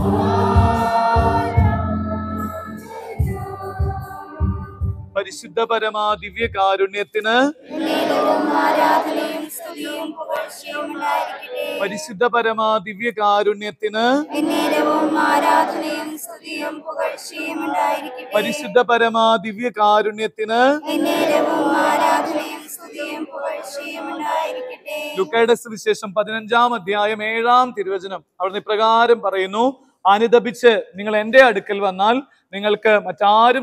പരിശുദ്ധ പരമാ ദിവ്യ കാരുണ്യത്തിന് പരിശുദ്ധ പരമാ ദിവ്യ കാരുണ്യത്തിന് പരിശുദ്ധ പരമാ ദിവ്യ കാരുണ്യത്തിന് ലൂക്കയുടെ സുവിശേഷം 15-ാം അധ്യായം 7-ാം തിരുവചനം അവിടുന്ന് ഇപ്രകാരം പറയുന്നു: അനുതപിച്ച് നിങ്ങൾ എൻ്റെ അടുക്കൽ വന്നാൽ നിങ്ങൾക്ക് മറ്റാർക്കും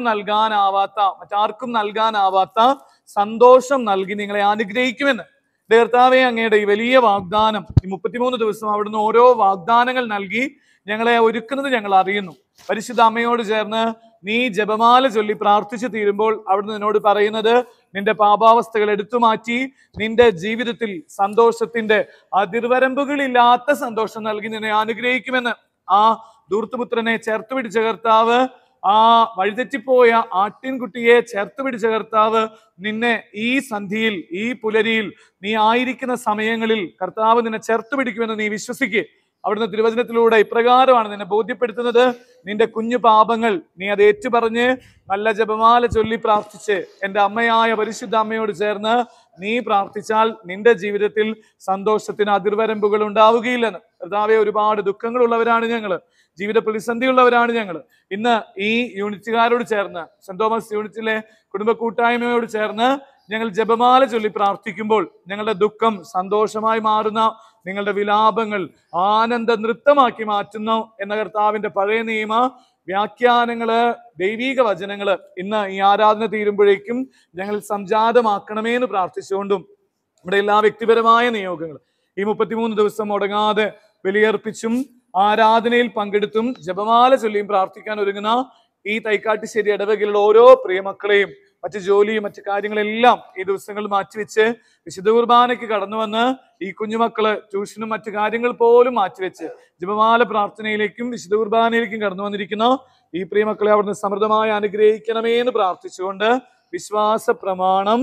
നൽകാനാവാത്ത സന്തോഷം നൽകി നിങ്ങളെ അനുഗ്രഹിക്കുമെന്ന്. കർത്താവേ, അങ്ങയുടെ ഈ വലിയ വാഗ്ദാനം, ഈ 33 ദിവസം അവിടുന്ന് ഓരോ വാഗ്ദാനങ്ങൾ നൽകി ഞങ്ങളെ ഒരുക്കുന്നത് ഞങ്ങൾ അറിയുന്നു. പരിശുദ്ധ അമ്മയോട് ചേർന്ന് നീ ജപമാല ചൊല്ലി പ്രാർത്ഥിച്ചു തീരുമ്പോൾ അവിടുന്ന് നിന്നോട് പറയുന്നത്, നിന്റെ പാപാവസ്ഥകൾ എടുത്തു മാറ്റി നിന്റെ ജീവിതത്തിൽ സന്തോഷത്തിന്റെ അതിർവരമ്പുകളില്ലാത്ത സന്തോഷം നൽകി നിന്നെ അനുഗ്രഹിക്കുമെന്ന്. ആ ധൂർത്തുപുത്രനെ ചേർത്ത് പിടിച്ച കർത്താവ്, ആ വഴിതെറ്റിപ്പോയ ആട്ടിൻകുട്ടിയെ ചേർത്ത് പിടിച്ച കർത്താവ് നിന്നെ ഈ സന്ധിയിൽ, ഈ പുലരിയിൽ, നീ ആയിരിക്കുന്ന സമയങ്ങളിൽ കർത്താവ് നിന്നെ ചേർത്ത് പിടിക്കുമെന്ന് നീ വിശ്വസിക്കുക. അവിടുന്ന് തിരുവചനത്തിലൂടെ ഇപ്രകാരമാണ് നിന്നെ ബോധ്യപ്പെടുത്തുന്നത്: നിന്റെ കുഞ്ഞു പാപങ്ങൾ നീ അത് ഏറ്റുപറഞ്ഞ് നല്ല ജപമാല ചൊല്ലി പ്രാർത്ഥിച്ച് എൻ്റെ അമ്മയായ പരിശുദ്ധ അമ്മയോട് ചേർന്ന് നീ പ്രാർത്ഥിച്ചാൽ നിന്റെ ജീവിതത്തിൽ സന്തോഷത്തിന് അതിർവരമ്പുകൾ ഉണ്ടാവുകയില്ലെന്ന്. കർത്താവെ, ഒരുപാട് ദുഃഖങ്ങളുള്ളവരാണ് ഞങ്ങള്, ജീവിത പ്രതിസന്ധിയുള്ളവരാണ് ഞങ്ങൾ. ഇന്ന് ഈ യൂണിറ്റുകാരോട് ചേർന്ന്, സെന്റ് തോമസ് യൂണിറ്റിലെ കുടുംബ കൂട്ടായ്മയോട് ചേർന്ന് ഞങ്ങൾ ജപമാല ചൊല്ലി പ്രാർത്ഥിക്കുമ്പോൾ ഞങ്ങളുടെ ദുഃഖം സന്തോഷമായി മാറുന്ന, നിങ്ങളുടെ വിലാപങ്ങൾ ആനന്ദ നൃത്തമാക്കി മാറ്റുന്നു എന്ന കർത്താവിന്റെ പഴയ നിയമ വ്യാഖ്യാനങ്ങള്, ദൈവീക വചനങ്ങള് ഇന്ന് ഈ ആരാധന തീരുമ്പോഴേക്കും ഞങ്ങൾ സംജാതമാക്കണമേ എന്ന് പ്രാർത്ഥിച്ചുകൊണ്ടും നമ്മുടെ എല്ലാ വ്യക്തിപരമായ നിയോഗങ്ങൾ ഈ 33 ദിവസം മുടങ്ങാതെ ബലിയർപ്പിച്ചും ആരാധനയിൽ പങ്കെടുത്തും ജപമാല ചൊല്ലിയും പ്രാർത്ഥിക്കാൻ ഒരുങ്ങുന്ന ഈ തൈക്കാട്ടുശ്ശേരി ഇടവകയിലുള്ള ഓരോ പ്രിയമക്കളെയും മറ്റു ജോലിയും മറ്റു കാര്യങ്ങളെല്ലാം ഈ ദിവസങ്ങൾ മാറ്റിവെച്ച് വിശുദ്ധ കുർബാനയ്ക്ക് കടന്നു വന്ന് ഈ കുഞ്ഞുമക്കള് ട്യൂഷനും മറ്റു കാര്യങ്ങൾ പോലും മാറ്റിവെച്ച് ജപമാല പ്രാർത്ഥനയിലേക്കും വിശുദ്ധ കുർബാനയിലേക്കും കടന്നു വന്നിരിക്കുന്ന ഈ പ്രിയമക്കളെ അവിടുന്ന് സമൃദ്ധമായി അനുഗ്രഹിക്കണമേ എന്ന് പ്രാർത്ഥിച്ചുകൊണ്ട് വിശ്വാസ പ്രമാണം.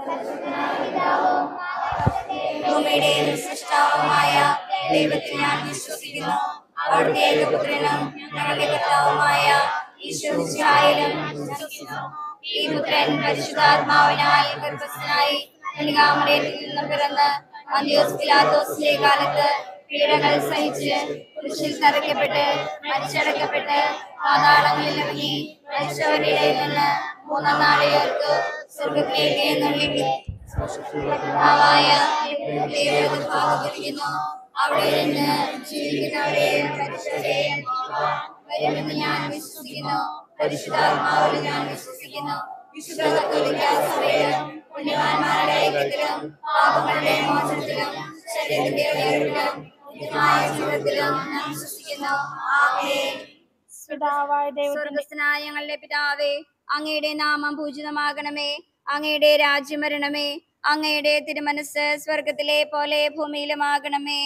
ഈ പുത്രൻ പരിശുദ്ധാത്മാവിനാൽ ഗർഭസ്ഥനായി കന്യകാമറിയത്തിൽ നിന്ന് പിറന്ന് പന്തിയോസ് പിലാത്തോസിന്റെ കാലത്ത് പീഡകൾ സഹിച്ച് കുരിശിൽ തറയ്ക്കപ്പെട്ട് മരിച്ചടക്കപ്പെട്ട് പാതാളങ്ങളിൽ ഇറങ്ങി മരിച്ചവരുടെ ഇടയിൽ നിന്ന് 3-ാം നാൾ ഉയർത്തു സ്വർഗ്ഗത്തിലേക്ക് എഴുന്നള്ളി അവിടെ നിന്ന് ജീവിക്കുന്നവരെയും മരിച്ചവരെയും വരുമെന്ന് ഞാൻ വിശ്വസിക്കുന്നു. പരിശുദ്ധാത്മാവിൽ ഞാൻ വിശ്വസിക്കുന്നു. വിശുദ്ധ കത്തോലിക്ക സഭയിലും പുണ്യവാന്മാരുടെ ഐക്യത്തിലും പാപങ്ങളുടെ മോചനത്തിലും ശരീരത്തിന്റെ ഉയർപ്പിലും നിത്യമായ ജീവിതത്തിലും ഞാൻ വിശ്വസിക്കുന്നു. ആമേൻ. സ്വർഗ്ഗസ്ഥനായ ഞങ്ങളുടെ പിതാവേ, അങ്ങയുടെ നാമം പൂജിതമാകണമേ. അങ്ങയുടെ രാജ്യം വരണമേ. അങ്ങയുടെ തിരുമനസ് സ്വർഗത്തിലെ പോലെ ഭൂമിയിലുമാകണമേ.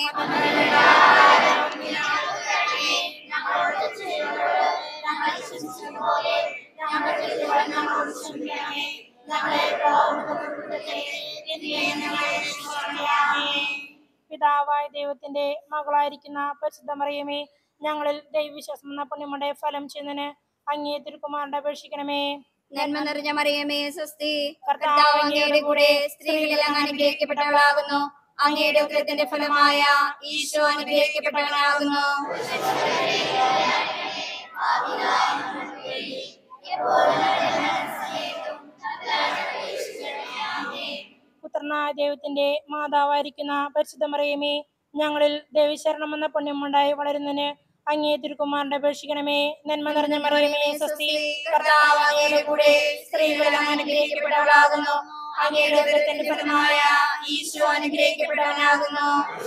പിതാവായ ദൈവത്തിന്റെ മകളായിരിക്കുന്ന പരിശുദ്ധ മറിയമേ, ഞങ്ങളിൽ ദൈവവിശ്വാസം എന്ന പുണ്യമുടെ ഫലം ചെയ്യുന്നതിന് അങ്ങേ തിരുക്കുമാരന്റെ അപേക്ഷിക്കണമേ. നന്മ നിറഞ്ഞ മറിയമേ, സ്വസ്തി, കർത്താവ് അങ്ങയുടെ കൂടെ സ്ത്രീകളിൽ അങ്ങ് അനുഗ്രഹിക്കപ്പെട്ടവളാകുന്നു. അങ്ങയുടെ ഉദരത്തിന്റെ ഫലമായ ഈശോ അനുഗ്രഹിക്കപ്പെട്ടവനാകുന്നു. പുത്രനായ ദൈവത്തിന്റെ മാതാവായിരിക്കുന്ന പരിശുദ്ധ മറിയമേ, ഞങ്ങളിൽ ദൈവശരണം എന്ന പുണ്യമുണ്ടായി വളരുന്നതിന് അങ്ങേ തിരുക്കുമാരന്റെ അപേക്ഷിക്കണമേ. നന്മ നിറഞ്ഞ മറിയമേ, സ്വസ്തി, കർത്താവ് അങ്ങയുടെ കൂടെ സ്ത്രീകളിൽ അങ്ങ് അനുഗ്രഹിക്കപ്പെട്ടവളാകുന്നു. അങ്ങയുടെ ഉദരത്തിന്റെ ഫലമായ ഈശോ അനുഗ്രഹിക്കപ്പെട്ടവനാകുന്നു.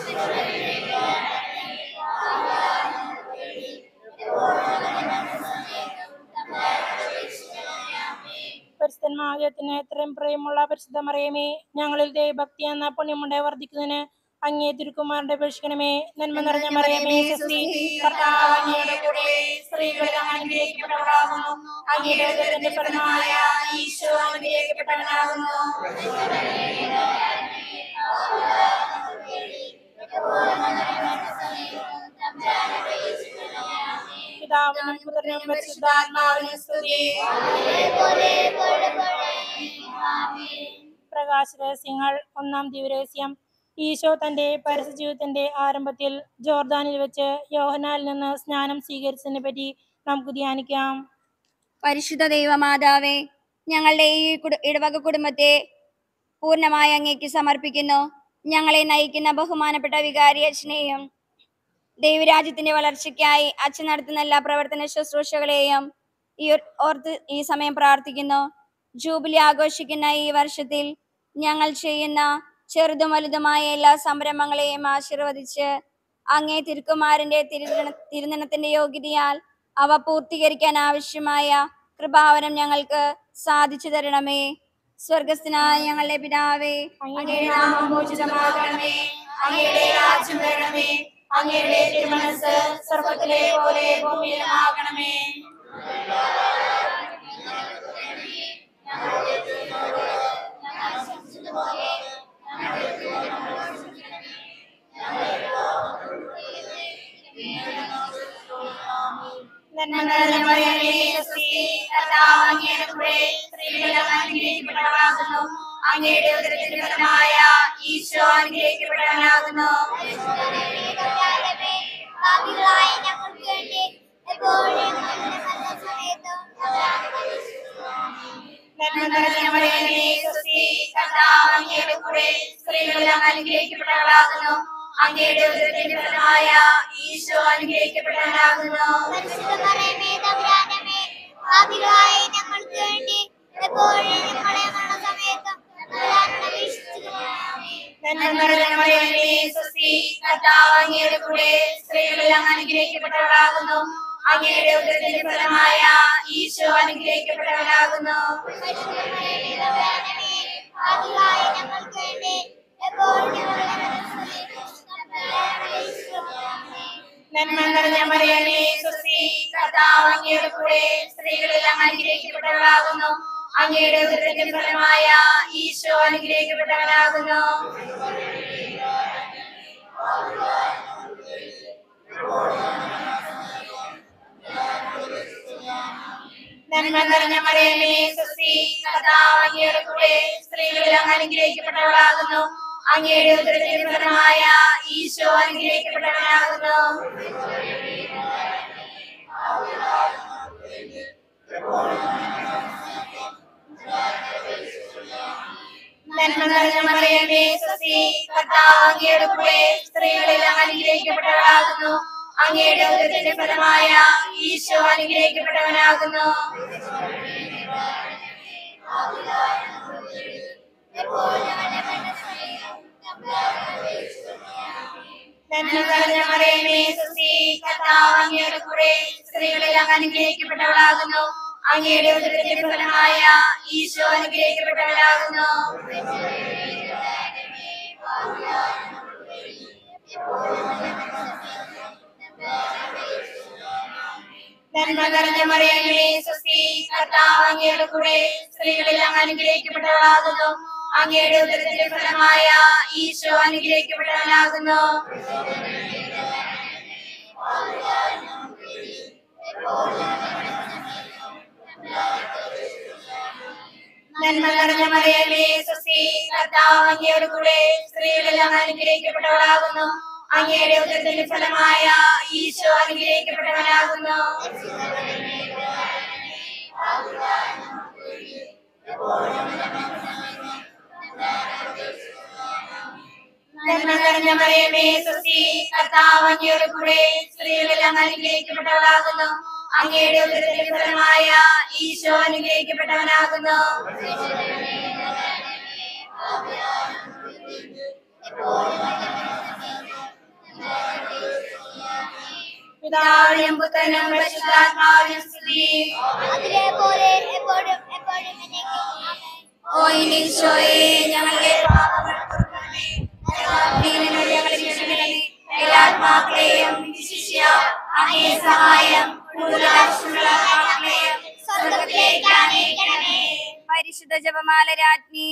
പരിശുദ്ധന്മാർഗത്തിന് എത്രയും പ്രിയമുള്ള പരിശുദ്ധ മറിയമേ, ഞങ്ങളിൽ ദൈവഭക്തി എന്ന പുണ്യമുണ്ടായി വർദ്ധിക്കുന്നതിന് അങ്ങേ തിരുക്കുമാരന്റെ അപേക്ഷിക്കണമേ. നന്മ നിറഞ്ഞ മറിയമേ, സ്വസ്തി, കർത്താവ് അങ്ങയുടെ കൂടെ സ്ത്രീകളിൽ അങ്ങ് അനുഗ്രഹിക്കപ്പെട്ടവളാകുന്നു. അങ്ങയുടെ ഉദരത്തിന്റെ ഫലമായ ഈശോ അനുഗ്രഹിക്കപ്പെട്ടവനാകുന്നു. പിതാവിനും പുത്രനും പരിശുദ്ധാത്മാവിനും സ്തുതി. പ്രകാശരഹസ്യങ്ങൾ. ഒന്നാം ദിവരഹസ്യം. ഈശോ തന്റെ പരസ്യ ജീവിതത്തിന്റെ ആരംഭത്തിൽ ജോർദാനിൽ വെച്ച് യോഹന്നാനിൽ നിന്ന് സ്നാനം സ്വീകരിച്ചതിനെ പറ്റി നമുക്ക് ധ്യാനിക്കാം. പരിശുദ്ധ ദൈവമാതാവേ, ഞങ്ങളുടെ ഈ ഇടവക കുടുംബത്തെ പൂർണ്ണമായി അങ്ങേക്ക് സമർപ്പിക്കുന്നു. ഞങ്ങളെ നയിക്കുന്ന ബഹുമാനപ്പെട്ട വികാരി അച്ഛനെയും ദൈവരാജ്യത്തിന്റെ വളർച്ചയ്ക്കായി അച്ഛൻ നടത്തുന്ന എല്ലാ പ്രവർത്തന ശുശ്രൂഷകളെയും ഓർത്ത് ഈ സമയം പ്രാർത്ഥിക്കുന്നു. ജൂബിലി ആഘോഷിക്കുന്ന ഈ വർഷത്തിൽ ഞങ്ങൾ ചെയ്യുന്ന ചെറുതും വലുതുമായ എല്ലാ സംരംഭങ്ങളെയും ആശീർവദിച്ച് അങ്ങേ തിരുക്കുമാരന്റെ തിരുനിണത്തിന്റെ യോഗ്യതയാൽ അവ പൂർത്തീകരിക്കാൻ ആവശ്യമായ കൃപാവനം ഞങ്ങൾക്ക് സാധിച്ചു തരണമേ. സ്വർഗസ്ഥനായ ഞങ്ങളുടെ പിതാവേ, അങ്ങയുടെ നാമം പൂജിതമാകണമേ. അങ്ങയുടെ രാജ്യം വരണമേ. അങ്ങയുടെ തിരുമനസ്സ് സ്വർഗ്ഗത്തിലെ പോലെ ഭൂമിയിലുമാകണമേ. നന്മ നിറഞ്ഞ മറിയമേ, സ്വസ്തി, കർത്താവ് അങ്ങയുടെ കൂടെ സ്ത്രീകളിൽ അങ്ങ് അനുഗ്രഹിക്കപ്പെട്ടവളാകുന്നു. അങ്ങയുടെ ഉദരത്തിൻ ഫലമായ ഈശോ അനുഗ്രഹിക്കപ്പെട്ടവനാകുന്നു. നന്മ നിറഞ്ഞ മറിയമേ, സ്വസ്തി, കർത്താവ് അങ്ങയുടെ കൂടെ സ്ത്രീകളിൽ അങ്ങ് അനുഗ്രഹിക്കപ്പെട്ടവളാകുന്നു. അങ്ങയുടെ ഉദരത്തിൻ ഫലമായ ഈശോ അനുഗ്രഹിക്കപ്പെട്ടവനാകുന്നു. നന്മ നിറഞ്ഞ മറിയമേ, സ്വസ്തി, കർത്താവ് അങ്ങയുടെ കൂടെ സ്ത്രീകളിൽ അങ്ങ് അനുഗ്രഹിക്കപ്പെട്ടവളാകുന്നു. അങ്ങയുടെ ഉദരത്തിൻ ഫലമായ ഈശോ അനുഗ്രഹിക്കപ്പെട്ടവനാകുന്നു. നന്മ നിറഞ്ഞ മറിയമേ, സ്വസ്തി, കർത്താവ് അങ്ങയുടെ കൂടെ സ്ത്രീകളിൽ അങ്ങ് അനുഗ്രഹിക്കപ്പെട്ടവളാകുന്നു. അങ്ങയുടെ ഉദരത്തിൻ ഫലമായ ഈശോ അനുഗ്രഹിക്കപ്പെട്ടവനാകുന്നു. നന്മ നിറഞ്ഞ മറിയമേ, സ്വസ്തി, കർത്താവ് അങ്ങയുടെ കൂടെ സ്ത്രീകളിൽ അങ്ങ് അനുഗ്രഹിക്കപ്പെട്ടവളാകുന്നു. അങ്ങയുടെ ഉദരത്തിൻ ഫലമായ ഈശോ അനുഗ്രഹിക്കപ്പെട്ടവനാകുന്നു. നന്മ നിറഞ്ഞ മറിയമേ, സ്വസ്തി, കർത്താവ് അങ്ങയുടെ കൂടെ സ്ത്രീകളിൽ അങ്ങ് അനുഗ്രഹിക്കപ്പെട്ടവളാകുന്നു. അങ്ങയുടെ ഉദരത്തിൻ ഫലമായ ഈശോ അനുഗ്രഹിക്കപ്പെട്ടവനാകുന്നു. നന്മ നിറഞ്ഞ മറിയമേ, സ്വസ്തി, കർത്താവ് അങ്ങയുടെ കൂടെ സ്ത്രീകളിൽ അങ്ങ് അനുഗ്രഹിക്കപ്പെട്ടവളാകുന്നു. അങ്ങയുടെ ഉദരത്തിൻ ഫലമായ ഈശോ അനുഗ്രഹിക്കപ്പെട്ടവനാകുന്നു. നന്മ നിറഞ്ഞ മറിയമേ, സ്വസ്തി, കർത്താവ് അങ്ങയുടെ കൂടെ സ്ത്രീകളിൽ അങ്ങ് അനുഗ്രഹിക്കപ്പെട്ടവളാകുന്നു. അങ്ങയുടെ ഉദരത്തിൻ ഫലമായ ഈശോ അനുഗ്രഹിക്കപ്പെട്ടവനാകുന്നു. നന്മ നിറഞ്ഞ മറിയമേ, സ്വസ്തി, കർത്താവ് അങ്ങയുടെ കൂടെ സ്ത്രീകളിൽ അങ്ങ് അനുഗ്രഹിക്കപ്പെട്ടവളാകുന്നു. അങ്ങയുടെ ഉദരത്തിൻ ഫലമായ ഈശോ അനുഗ്രഹിക്കപ്പെട്ടവനാകുന്നു. നന്മ നിറഞ്ഞ മറിയമേ, സ്വസ്തി, കർത്താവ് അങ്ങയുടെ കൂടെ സ്ത്രീകളിൽ അങ്ങ് അനുഗ്രഹിക്കപ്പെട്ടവളാകുന്നു. അങ്ങയുടെ ഉദരത്തിൻ ഫലമായ ഈശോ അനുഗ്രഹിക്കപ്പെട്ടവനാകുന്നു. പിതാവിനും പുത്രനും പരിശുദ്ധാത്മാവിനും സ്തുതി. ഓ ഈശോയെ, ഞങ്ങളുടെ പാപങ്ങൾ പൊറുക്കണമേ. ഞങ്ങളെ രക്ഷിക്കണമേ. എല്ലാ ആത്മാക്കളെയും വിശിഷ്യ അങ്ങേ സഹായം സ്വർഗ്ഗത്തിലേക്ക് ആനയിക്കണമേ. പരിശുദ്ധ ജപമാല രാജ്ഞി,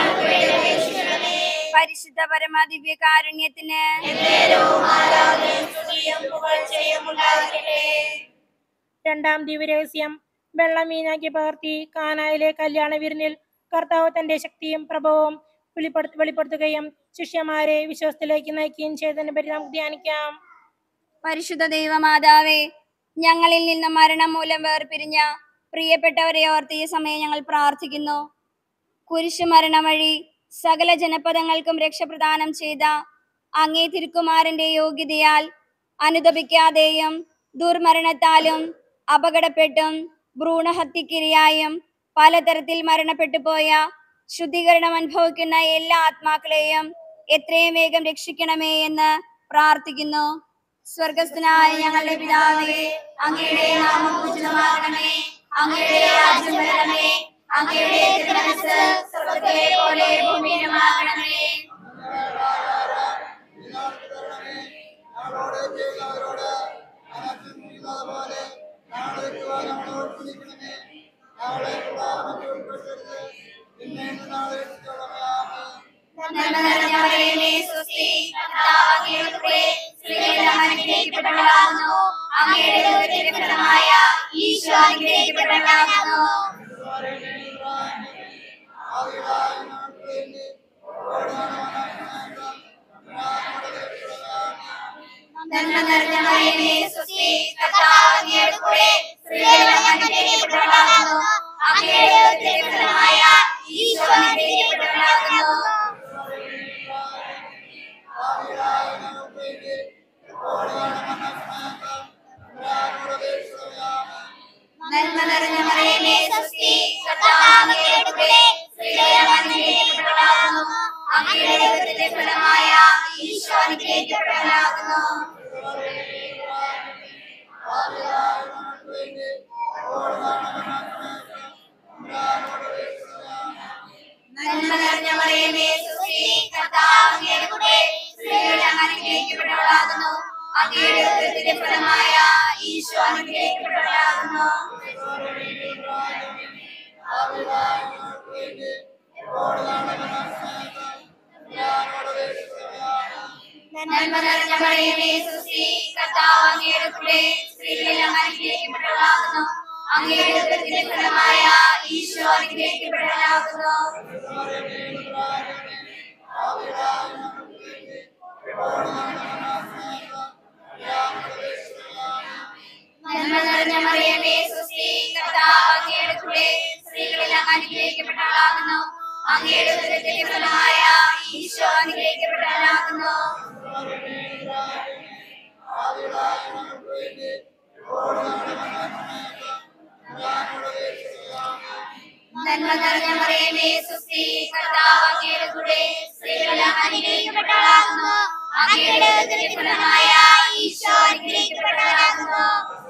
പരിശുദ്ധ പരമദിവ്യ കാരുണ്യത്തിന് രണ്ടാം ദിവ്യരഹസ്യം, വെള്ളം വീഞ്ഞാക്കി പകർത്തി കാനായിലെ കല്യാണ വിരുന്നിൽ കർത്താവ് തന്റെ ശക്തിയും പ്രഭവവും വെളിപ്പെടുത്തുകയും ശിഷ്യന്മാരെ വിശ്വാസത്തിലേക്ക് നയിക്കുകയും ചെയ്തതിനെ പറ്റി നമുക്ക് ധ്യാനിക്കാം. പരിശുദ്ധ ദൈവമാതാവേ, ഞങ്ങളിൽ നിന്ന് മരണം മൂലം വേർപിരിഞ്ഞ പ്രിയപ്പെട്ടവരെ ഓർത്ത് ഈ സമയം ഞങ്ങൾ പ്രാർത്ഥിക്കുന്നു. കുരിശു മരണം വഴി സകല ജനപദങ്ങൾക്കും രക്ഷപ്രദാനം ചെയ്ത അങ്ങേ തിരുക്കുമാരന്റെ യോഗ്യതയാൽ അനുതപിക്കാതെയും ദുർമരണത്താലും അപകടപ്പെട്ടും ഭ്രൂണഹത്യക്കിരയായും പലതരത്തിൽ മരണപ്പെട്ടു പോയ ശുദ്ധീകരണം അനുഭവിക്കുന്ന എല്ലാ ആത്മാക്കളെയും എത്രയും വേഗം രക്ഷിക്കണമേ എന്ന് പ്രാർത്ഥിക്കുന്നു. സ്വർഗസ്ഥനായ ഞങ്ങളുടെ പിതാവേ, അങ്ങയുടെ നാമം പൂജിതമാകണമേ, അങ്ങയുടെ രാജ്യം വരണമേ, അങ്ങയുടെ തിരുമനസ്സ് സ്വർഗ്ഗത്തിലെ പോലെ ഭൂമിയിലുമാകണമേ. ഈശോ അനുഗ്രഹിക്കപ്പെട്ടവളാകുന്നു. നന്മ നിറഞ്ഞ മറിയമേ സ്വസ്തി, കർത്താവ് അങ്ങയുടെ കൂടെ സ്ത്രീകളിൽ അങ്ങ് അനുഗ്രഹിക്കപ്പെട്ടവളാകുന്നു. അങ്ങയുടെ ഉദരത്തിൻ ഫലമായ ഈശോ അനുഗ്രഹിക്കപ്പെട്ടവനാകുന്നു. നന്മ നിറഞ്ഞ മറിയമേ സ്വസ്തി, കർത്താവ് അങ്ങയുടെ കൂടെ സ്ത്രീകളിൽ അങ്ങ് അനുഗ്രഹിക്കപ്പെട്ടവളാകുന്നു. അങ്ങയുടെ ഉദരത്തിൻ ഫലമായ ഈശോ അനുഗ്രഹിക്കപ്പെട്ടവനാകുന്നു. നന്മ നിറഞ്ഞ മറിയമേ സ്വസ്തി, കർത്താവ് അങ്ങയുടെ കൂടെ സ്ത്രീകളിൽ അങ്ങ് അനുഗ്രഹിക്കപ്പെട്ടവളാകുന്നു. അങ്ങയുടെ ഉദരത്തിൻ ഫലമായ ഈശോ അനുഗ്രഹിക്കപ്പെട്ടവനാകുന്നു. നന്മ നിറഞ്ഞ മറിയമേ സ്വസ്തി, കർത്താവ് അങ്ങയുടെ കൂടെ സ്ത്രീകളിൽ അങ്ങ് അനുഗ്രഹിക്കപ്പെട്ടവളാകുന്നു. അങ്ങയുടെ ഉദരത്തിൻ ഫലമായ ഈശോ അനുഗ്രഹിക്കപ്പെട്ടവനാകുന്നു. നന്മ നിറഞ്ഞ മറിയമേ സ്വസ്തി, കർത്താവ് അങ്ങയുടെ കൂടെ സ്ത്രീകളിൽ അങ്ങ് അനുഗ്രഹിക്കപ്പെട്ടവളാകുന്നു. അങ്ങയുടെ ഉദരത്തിൻ ഫലമായ ഈശോ അനുഗ്രഹിക്കപ്പെട്ടവനാകുന്നു. നന്മ നിറഞ്ഞ മറിയമേ സ്വസ്തി, കർത്താവ് അങ്ങയുടെ കൂടെ സ്ത്രീകളിൽ അങ്ങ് അനുഗ്രഹിക്കപ്പെട്ടവളാകുന്നു. അങ്ങയുടെ ഉദരത്തിൻ ഫലമായ ഈശോ അനുഗ്രഹിക്കപ്പെട്ടവനാകുന്നു.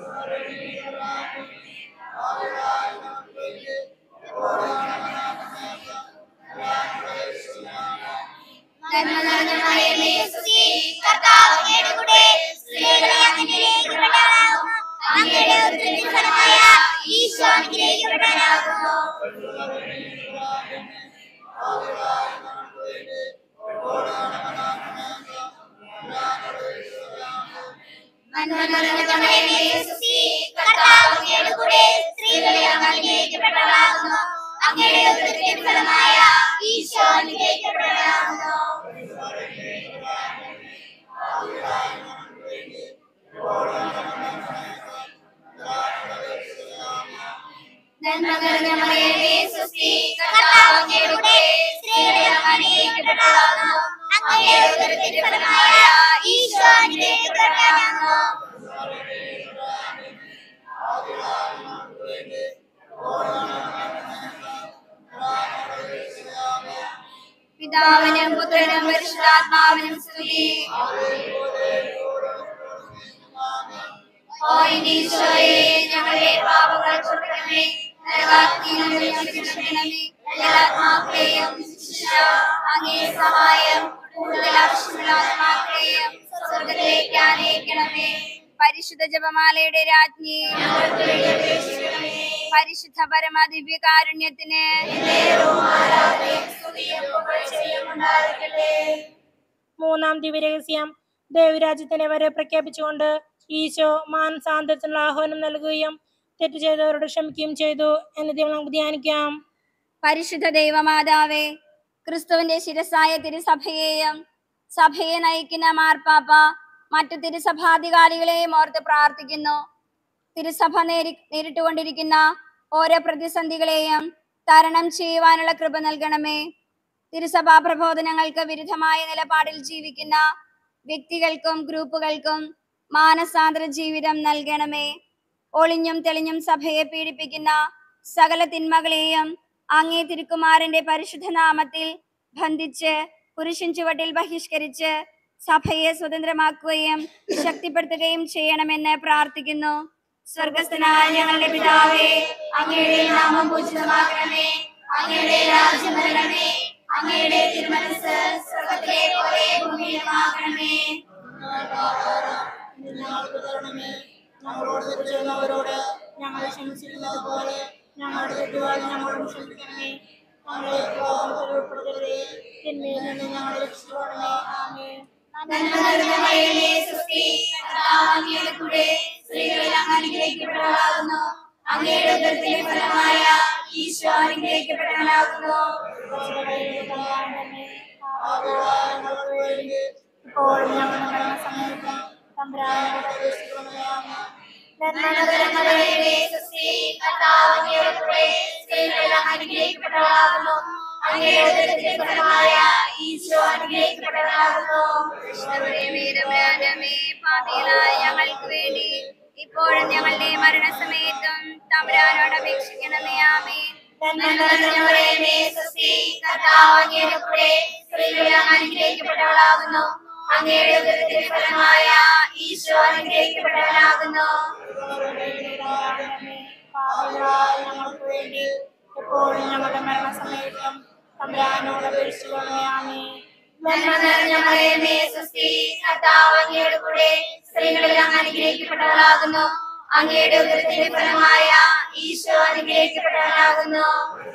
നന്മ നിറഞ്ഞ മറിയമേ സ്വസ്തി, കർത്താവ് അങ്ങയുടെ കൂടെ സ്ത്രീകളിൽ അങ്ങ് അനുഗ്രഹിക്കപ്പെട്ടവളാകുന്നു. അങ്ങയുടെ ഉദരത്തിൻ ഫലമായ ഈശോ അനുഗ്രഹിക്കപ്പെട്ടവനാകുന്നു. നന്മ നിറഞ്ഞ മറിയമേ സ്വസ്തി, കർത്താവ് അങ്ങയുടെ കൂടെ സ്ത്രീകളിൽ അങ്ങ് അനുഗ്രഹിക്കപ്പെട്ടവളാകുന്നു. അങ്ങയുടെ ഉദരത്തിൻ ഫലമായ ഈശോ അനുഗ്രഹിക്കപ്പെട്ടവനാകുന്നു. നന്മ നിറഞ്ഞ മറിയമേ സ്വസ്തി, കർത്താവ് അങ്ങയുടെ കൂടെ സ്ത്രീകളിൽ അങ്ങ് അനുഗ്രഹിക്കപ്പെട്ടവളാകുന്നു. അങ്ങയുടെ ഉദരത്തിൻ ഫലമായ ഈശോ അനുഗ്രഹിക്കപ്പെട്ടവനാകുന്നു. പിതാവിനും പുത്രനും പരിശുദ്ധാത്മാവിനും സ്തുതി. ഓ എന്റെ ഈശോയെ, ഞങ്ങളുടെ പാപങ്ങൾ ക്ഷമിക്കണമേ, നരകാഗ്നിയിൽ നിന്ന് ഞങ്ങളെ രക്ഷിക്കണമേ. എല്ലാ ആത്മാക്കളെയും അങ്ങേ സഹായം കൂടുതൽ ആവശ്യമുള്ള ആത്മാക്കളെയും സ്വർഗ്ഗത്തിലേക്ക് ആനയിക്കണമേ. പരിശുദ്ധ ജപമാലയുടെ രാജ്ഞി, പരിശുദ്ധ പരമ ദിവ്യകാരുണ്യത്തിന് മൂന്നാം ദിവ്യരഹസ്യം, ദേവരാജ്യത്തിന്റെ വരെ പ്രഖ്യാപിച്ചുകൊണ്ട് ഈശോ മാനസാന്തരത്തിനുള്ള ആഹ്വാനം നൽകുകയും തെറ്റ് ചെയ്തവരോട് ക്ഷമിക്കുകയും ചെയ്തു എന്ന് നമുക്ക് ധ്യാനിക്കാം. പരിശുദ്ധ ദൈവമാതാവേ, ക്രിസ്തുവിന്റെ ശിരസായ തിരുസഭയെയും സഭയെ നയിക്കുന്ന മാർപ്പാപ്പ മറ്റു തിരുസഭാധികാരികളെയും ഓർത്ത് പ്രാർത്ഥിക്കുന്നു. തിരുസഭ നേരിട്ടുകൊണ്ടിരിക്കുന്ന ഓരോ പ്രതിസന്ധികളെയും തരണം ചെയ്യുവാനുള്ള കൃപ നൽകണമേ. തിരുസഭാ പ്രബോധനങ്ങൾക്ക് വിരുദ്ധമായ നിലപാടിൽ ജീവിക്കുന്ന വ്യക്തികൾക്കും ഗ്രൂപ്പുകൾക്കും മാനസാന്തര ജീവിതം നൽകണമേ. ഒളിഞ്ഞും തെളിഞ്ഞും സഭയെ പീഡിപ്പിക്കുന്ന സകല തിന്മകളെയും അങ്ങേ തിരുക്കുമാരന്റെ പരിശുദ്ധ നാമത്തിൽ ബന്ധിച്ച് പുരുഷൻ ചുവട്ടിൽ ബഹിഷ്കരിച്ച് സഭയെ സ്വതന്ത്രമാക്കുകയും ശക്തിപ്പെടുത്തുകയും ചെയ്യണമെന്ന് പ്രാർത്ഥിക്കുന്നു. സ്വർഗസ്ഥനായ ഞങ്ങളുടെ പിതാവേ, അങ്ങയുടെ നാമം പൂജിതമാകണമേ. അങ്ങയുടെ രാജ്യം വരണമേ. അങ്ങയുടെ തിരുമനസ്സ് സ്വർഗത്തിലെ പോലെ ഭൂമിയിലുമാകണമേ. ഞങ്ങളോട് തെറ്റ് ചെയ്യുന്നവരോട് ഞങ്ങൾ ക്ഷമിച്ചിരുന്നത് പോലെ ഞങ്ങളുടെ തെറ്റുകൾ ഞങ്ങളോട് ക്ഷമിക്കണമേ. ഞങ്ങളെ പ്രലോഭനത്തിൽ ഉൾപ്പെടുത്തരുതേ, തിന്മയിൽ നിന്ന് ഞങ്ങളെ രക്ഷിക്കണമേ. ആമേൻ. സ്ത്രീകളിൽ അങ്ങ് അനുഗ്രഹിക്കപ്പെട്ടവളാകുന്നു. അങ്ങയുടെ ഉദരത്തിന്റെ ഫലമായ ഈശോ അനുഗ്രഹിക്കപ്പെട്ടവനാകുന്നു. ഇപ്പോഴും ഞങ്ങളുടെ മരണസമയത്തും തമ്പുരാനോട് അപേക്ഷിക്കണമേ. ആമേൻ. സ്ത്രീകളിൽ അങ്ങ് അനുഗ്രഹിക്കപ്പെട്ടവളാകുന്നു. അങ്ങയുടെ ഉദരത്തിന്റെ ഫലമായ ഈശോ അനുഗ്രഹിക്കപ്പെട്ടവനാകുന്നു. പാപികളായ ഞങ്ങൾക്ക് വേണ്ടി ഇപ്പോഴും ഞങ്ങളുടെ മരണസമയത്തും തമ്പുരാനോട് അപേക്ഷിക്കണമേ. ആമേൻ. സ്ത്രീകളിൽ അങ്ങ് അനുഗ്രഹിക്കപ്പെട്ടവളാകുന്നു. അങ്ങയുടെ ഉദരത്തിന്റെ ഫലമായ ഈശോ അനുഗ്രഹിക്കപ്പെട്ടവനാകുന്നു. ഞങ്ങൾക്ക് വേണ്ടി എപ്പോഴും ഞങ്ങളുടെ മരണസമയത്തും തമ്പുരാനോട് അപേക്ഷിക്കണമേ. ആമേൻ. അങ്ങയുടെ കൂടെ സ്ത്രീകളിൽ അങ്ങ് അനുഗ്രഹിക്കപ്പെട്ടവളാകുന്നു. അങ്ങയുടെ ഉദരത്തിന്റെ ഫലമായ ഈശോ അനുഗ്രഹിക്കപ്പെട്ടവനാകുന്നു.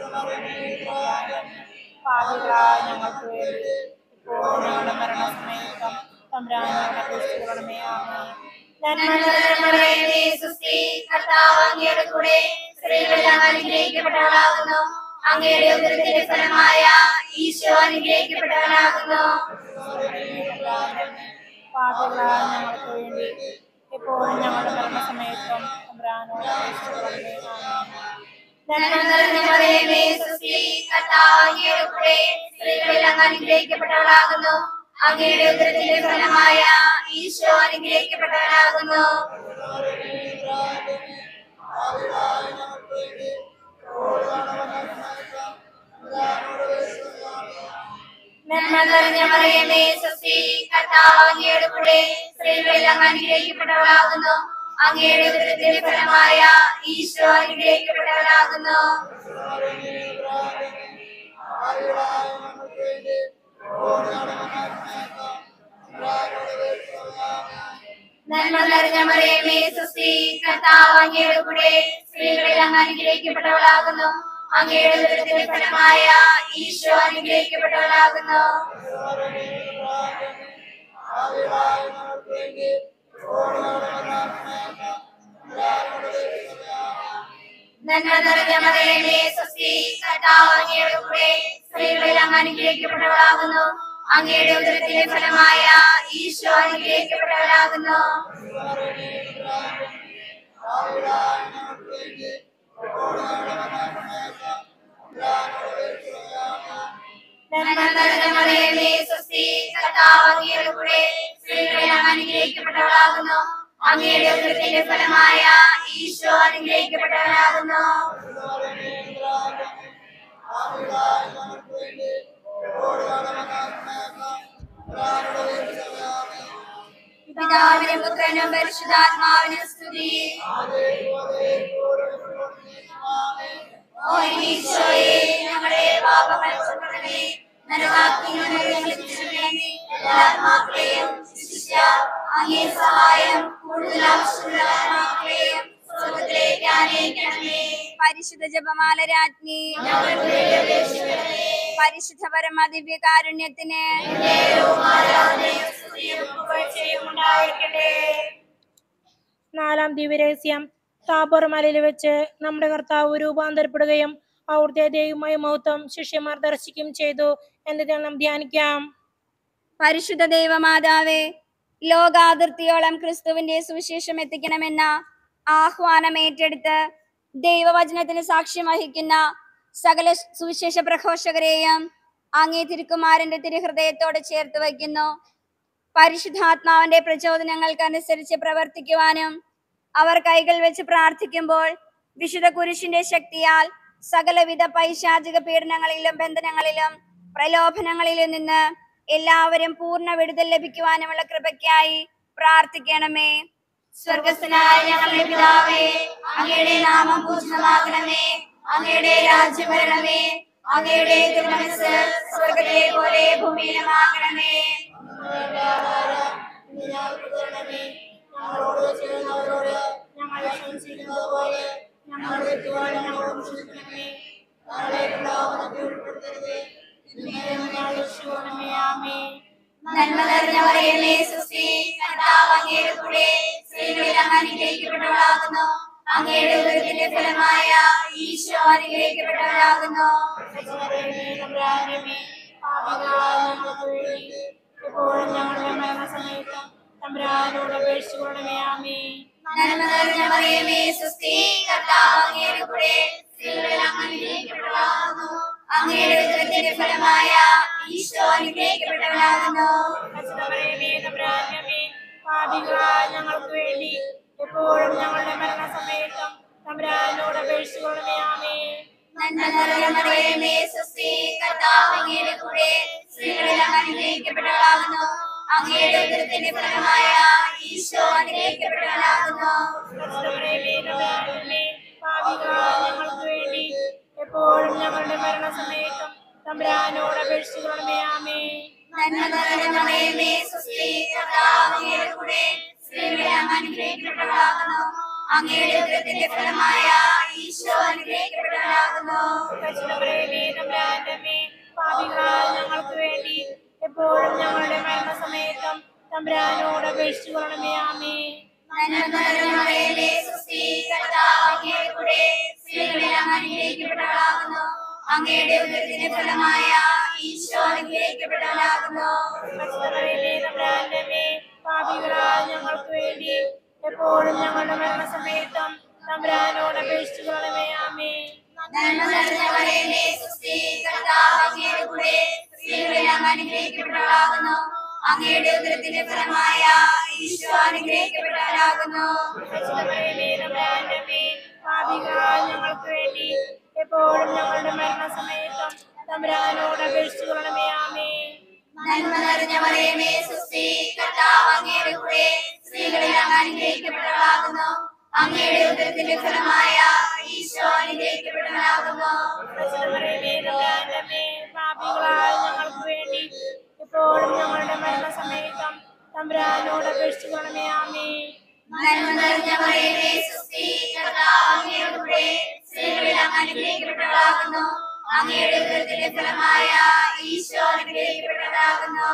പാപികളായ ഞങ്ങൾക്ക് വേണ്ടി എപ്പോഴും ഞങ്ങളുടെ മരണസമയത്തും തമ്പുരാനോട് അപേക്ഷിക്കണമേ. ആമേൻ. അങ്ങയുടെ കൂടെ സ്ത്രീകളിൽ അങ്ങ് അനുഗ്രഹിക്കപ്പെട്ടവളാകുന്നു. അങ്ങയുടെ ഉദരത്തിന്റെ ഫലമായ ഈശോ അനുഗ്രഹിക്കപ്പെട്ടവനാകുന്നു. പാപികളായ ഞങ്ങൾക്ക് വേണ്ടി എപ്പോഴും ഞങ്ങളുടെ മരണസമയത്തും തമ്പുരാനോട് അപേക്ഷിക്കണമേ. അങ്ങയുടെ കൂടെ സ്ത്രീകളിൽ അങ്ങ് അനുഗ്രഹിക്കപ്പെട്ടവളാകുന്നു. അങ്ങയുടെ ഉദരത്തിന്റെ ഫലമായ ഈശോ അനുഗ്രഹിക്കപ്പെട്ടവനാകുന്നു. നന്മ നിറഞ്ഞ മറിയമേ, സ്വസ്തി, കർത്താവ് അങ്ങയുടെ കൂടെ സ്ത്രീകളിൽ അങ്ങ് അനുഗ്രഹിക്കപ്പെട്ടവളാകുന്നു. അങ്ങയുടെ ഉദരത്തിന്റെ ഫലമായ ഈശോ അനുഗ്രഹിക്കപ്പെട്ടവനാകുന്നു. നന്മ നിറഞ്ഞ മറിയമേ, സ്വസ്തി, കർത്താവ് അങ്ങയുടെ കൂടെ സ്ത്രീകളിൽ അങ്ങ് അനുഗ്രഹിക്കപ്പെട്ടവളാകുന്നു. അങ്ങയുടെ ഉദരത്തിന്റെ ഫലമായ ഈശോ അനുഗ്രഹിക്കപ്പെട്ടവളാകുന്നു. നന്മ നിറഞ്ഞ മറിയമേ, സ്വസ്തി, കർത്താവ് അങ്ങയുടെ കൂടെ സ്ത്രീകളിൽ അങ്ങ് അനുഗ്രഹിക്കപ്പെട്ടവളാകുന്നു. അങ്ങയുടെ ഉദരത്തിന്റെ ഫലമായ ഈശോ അനുഗ്രഹിക്കപ്പെട്ടവളാകുന്നു. നന്മ നിറഞ്ഞ മറിയമേ, സ്വസ്തി, കർത്താവ് അങ്ങയുടെ കൂടെ സ്ത്രീകളിൽ അങ്ങ് അനുഗ്രഹിക്കപ്പെട്ടവളാകുന്നു. അങ്ങയുടെ ഉദരത്തിന്റെ ഫലമായ ഈശോ അനുഗ്രഹിക്കപ്പെട്ടവനാകുന്നു. പിതാവിനും പുത്രനും പരിശുദ്ധാത്മാവിനും സ്തുതി. ഓ ഈശോയേ, ഞങ്ങളുടെ പാപങ്ങൾ ക്ഷമിക്കണമേ. നരകാഗ്നിയിൽ ഞങ്ങളെ രക്ഷിക്കണമേ. എല്ലാ ആത്മാക്കളെയും ശിക്ഷിച്ച അങ്ങേ സഹായം കൂടുതൽ ആവശ്യമുള്ള ആത്മാക്കളെയും സ്വർഗ്ഗത്തിലേക്ക് ആനയിക്കണമേ. പരിശുദ്ധ ജപമാല രാജ്ഞി, പരിശുദ്ധ പരമ ദിവ്യകാരുണ്യത്തിന് ഉണ്ടായിരിക്കട്ടെ. നാലാം ദിവ്യരഹസ്യം, താബോർ മലയിൽ വെച്ച് നമ്മുടെ കർത്താവ് രൂപാന്തരപ്പെടുകയും അവിടുത്തെ ദൈവമായ മഹത്വം ശിഷ്യന്മാർ ദർശിക്കുകയും ചെയ്തു എന്നതിൽ നാം ധ്യാനിക്കാം. പരിശുദ്ധ ദൈവമാതാവേ, ലോകാതിർത്തിയോളം ക്രിസ്തുവിന്റെ സുവിശേഷം എത്തിക്കണമെന്ന ആഹ്വാനം ഏറ്റെടുത്ത് ദൈവവചനത്തിന് സാക്ഷ്യം വഹിക്കുന്ന സകല സുവിശേഷ പ്രഘോഷകരെയും അങ്ങേ തിരുക്കുമാരന്റെ തിരുഹൃദയത്തോട് ചേർത്ത് വയ്ക്കുന്നു. പരിശുദ്ധാത്മാവിന്റെ പ്രചോദനങ്ങൾക്കനുസരിച്ച് പ്രവർത്തിക്കുവാനും അവർ കൈകൾ വെച്ച് പ്രാർത്ഥിക്കുമ്പോൾ വിശുദ്ധ കുരിശിന്റെ ശക്തിയാൽ സകലവിധ പൈശാചിക പീഡനങ്ങളിലും ബന്ധനങ്ങളിലും പ്രലോഭനങ്ങളിലും നിന്ന് എല്ലാവരും പൂർണ്ണ വിടുതൽ ലഭിക്കുവാനുമുള്ള കൃപയ്ക്കായി പ്രാർത്ഥിക്കണമേ. സ്വർഗസ്ഥനായ ഞങ്ങളുടെ പിതാവേ, അങ്ങയുടെ നാമം പൂജിതമാകണമേ. അങ്ങയുടെ രാജ്യം വരണമേ. അങ്ങയുടെ തിരുമനസ്സ് സ്വർഗത്തിലെ പോലെ ഭൂമിയിലുമാകണമേ. നന്മ നിറഞ്ഞ മറിയമേ, സ്വസ്തി, കർത്താവ് അങ്ങയുടെ കൂടെ സ്ത്രീകളിൽ അങ്ങ് അനുഗ്രഹിക്കപ്പെട്ടവളാകുന്നു. അങ്ങയുടെ ഉദരത്തിന്റെ ഫലമായ ഈശോ അനുഗ്രഹിക്കപ്പെട്ടവളാകുന്നു. നന്മ നിറഞ്ഞ മറിയമേ, സ്വസ്തി, കർത്താവ് അങ്ങയുടെ കൂടെ സ്ത്രീകളിൽ അങ്ങ് അനുഗ്രഹിക്കപ്പെട്ടവളാകുന്നു. അങ്ങയുടെ ഉദരത്തിന്റെ ഫലമായ ഈശോ അനുഗ്രഹിക്കപ്പെട്ടവളാകുന്നു. ഞങ്ങൾക്ക് വേണ്ടി എപ്പോഴും ഞങ്ങളുടെ മരണസമയത്തും തമ്പുരാനോട് അപേക്ഷിക്കണമേ. ആമേൻ. നന്മ നിറഞ്ഞ മറിയമേ, സ്വസ്തി, കർത്താവ് അങ്ങയുടെ കൂടെ സ്ത്രീകളിൽ അങ്ങ് അനുഗ്രഹിക്കപ്പെട്ടവളാകുന്നു. അങ്ങയുടെ ഉദരത്തിന്റെ ഫലമായ ഈശോ അനുഗ്രഹിക്കപ്പെട്ടവളാകുന്നു. ഞങ്ങൾക്ക് വേണ്ടി എപ്പോഴും ഞങ്ങളുടെ മരണസമയത്തും തമ്പുരാനോട് അപേക്ഷിക്കണമേ. ആമേൻ. നന്മ നിറഞ്ഞ മറിയമേ, സ്വസ്തി, കർത്താവ് അങ്ങയുടെ കൂടെ സ്ത്രീകളിൽ അങ്ങ് അനുഗ്രഹിക്കപ്പെട്ടവളാകുന്നു. അങ്ങയുടെ ഉദരത്തിന്റെ ഫലമായ ഈശോ അനുഗ്രഹിക്കപ്പെട്ടവളാകുന്നു. ഞങ്ങൾക്ക് വേണ്ടി എപ്പോഴും ഞങ്ങളുടെ മരണസമയത്തും തമ്പുരാനോട് അപേക്ഷിക്കണമേ. ആമേൻ. നന്മ നിറഞ്ഞ മറിയമേ, സ്വസ്തി, കർത്താവ് അങ്ങയുടെ കൂടെ സ്ത്രീകളിൽ അങ്ങ് അനുഗ്രഹിക്കപ്പെട്ടവളാകുന്നു. അങ്ങയുടെ ഉദരത്തിന്റെ ഫലമായ ഈശോ അനുഗ്രഹിക്കപ്പെട്ടവളാകുന്നു. ഞങ്ങൾക്ക് വേണ്ടി എപ്പോഴും ഞങ്ങളുടെ മരണസമയത്തും തമ്പുരാനോട് അപേക്ഷിക്കണമേ. ആമേൻ. നന്മ നിറഞ്ഞ മറിയമേ, സ്വസ്തി, കർത്താവ് അങ്ങയുടെ കൂടെ സ്ത്രീകളിൽ അങ്ങ് അനുഗ്രഹിക്കപ്പെട്ടവളാകുന്നു. അങ്ങയുടെ ഉദരത്തിന്റെ ഫലമായ ഈശോ അനുഗ്രഹിക്കപ്പെട്ടവളാകുന്നു. ഞങ്ങൾക്ക് വേണ്ടി എപ്പോഴും ഞങ്ങളുടെ മരണസമയത്തും തമ്പുരാനോട് അപേക്ഷിക്കണമേ. ആമേൻ. നന്മ നിറഞ്ഞ മറിയമേ, സ്വസ്തി, കർത്താവ് അങ്ങയുടെ കൂടെ സ്ത്രീകളിൽ അങ്ങ് അനുഗ്രഹിക്കപ്പെട്ടവളാകുന്നു. അങ്ങയുടെ ഉദരത്തിന്റെ ഫലമായ ഈശോ അനുഗ്രഹിക്കപ്പെട്ടവളാകുന്നു. ഞങ്ങൾക്ക് വേണ്ടി എപ്പോഴും ഞങ്ങളുടെ മരണസമയത്തും തമ്പുരാനോട് അപേക്ഷിക്കണമേ. ആമേൻ. നന്മ നിറഞ്ഞ മറിയമേ, സ്വസ്തി, കർത്താവ് അങ്ങയുടെ കൂടെ സ്ത്രീകളിൽ അങ്ങ് അനുഗ്രഹിക്കപ്പെട്ടവളാകുന്നു. അങ്ങയുടെ ഉദരത്തിന്റെ ഫലമായ ഈശോ അനുഗ്രഹിക്കപ്പെട്ടവളാകുന്നു.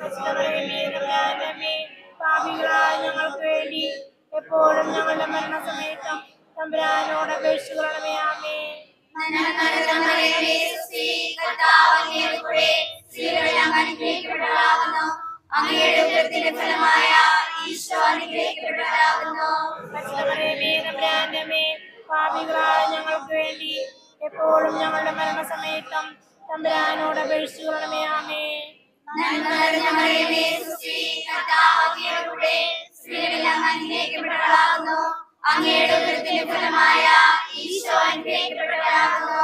ഞങ്ങൾക്ക് വേണ്ടി എപ്പോഴും ഞങ്ങളുടെ മരണസമയത്തും തമ്പുരാനോട് അപേക്ഷിക്കണമേ. ആമേൻ. നന്മ നിറഞ്ഞ മറിയമേ, സ്വസ്തി, കർത്താവ് അങ്ങയുടെ കൂടെ സ്ത്രീകളിൽ അങ്ങ് അനുഗ്രഹിക്കപ്പെട്ടവളാകുന്നു. അങ്ങയുടെ ഉദരത്തിന്റെ ഫലമായ ഈശോ അനുഗ്രഹിക്കപ്പെട്ടവളാകുന്നു. ഞങ്ങൾക്ക് വേണ്ടി എപ്പോഴും ഞങ്ങളുടെ മരണസമയത്തും തമ്പുരാനോട് അപേക്ഷിക്കണമേ. ആമേൻ. നന്മ നിറഞ്ഞ മറിയമേ, സ്വസ്തി, കർത്താവ് അങ്ങയുടെ കൂടെ സ്ത്രീകളിൽ അങ്ങ് അനുഗ്രഹിക്കപ്പെട്ടവളാകുന്നു. അങ്ങയുടെ ഉദരത്തിന്റെ ഫലമായ ഈശോ അനുഗ്രഹിക്കപ്പെട്ടവളാകുന്നു.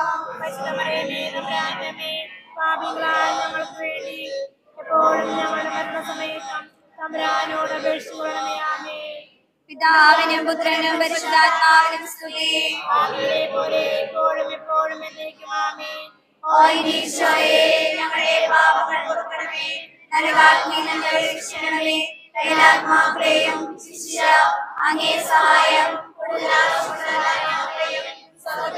ഞങ്ങൾക്ക് വേണ്ടി എപ്പോഴും ഞങ്ങളുടെ മരണസമയത്തും തമ്പുരാനോട് അപേക്ഷിക്കണമേ. ആമേൻ. പിതാവിനും പുത്രനും പരിശുദ്ധാത്മാവിനും സ്തുതി. പോലെ എപ്പോഴും എപ്പോഴും എന്നേക്കും. ആമേൻ. ഓ ഈശോയെ, ഞങ്ങളുടെ പാപങ്ങൾ പൊറുക്കണമേ. നരകാഗ്നിയിൽ നിന്ന് രക്ഷിക്കണമേ. എല്ലാത്മാക്കളെയും ശിക്ഷ അങ്ങേ സഹായം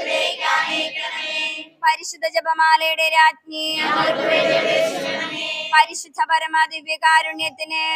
പരിശുദ്ധ ജപമാലയുടെ രാജ്ഞി, പരിശുദ്ധ പരമാദിവ്യകാരുണ്യത്തിന്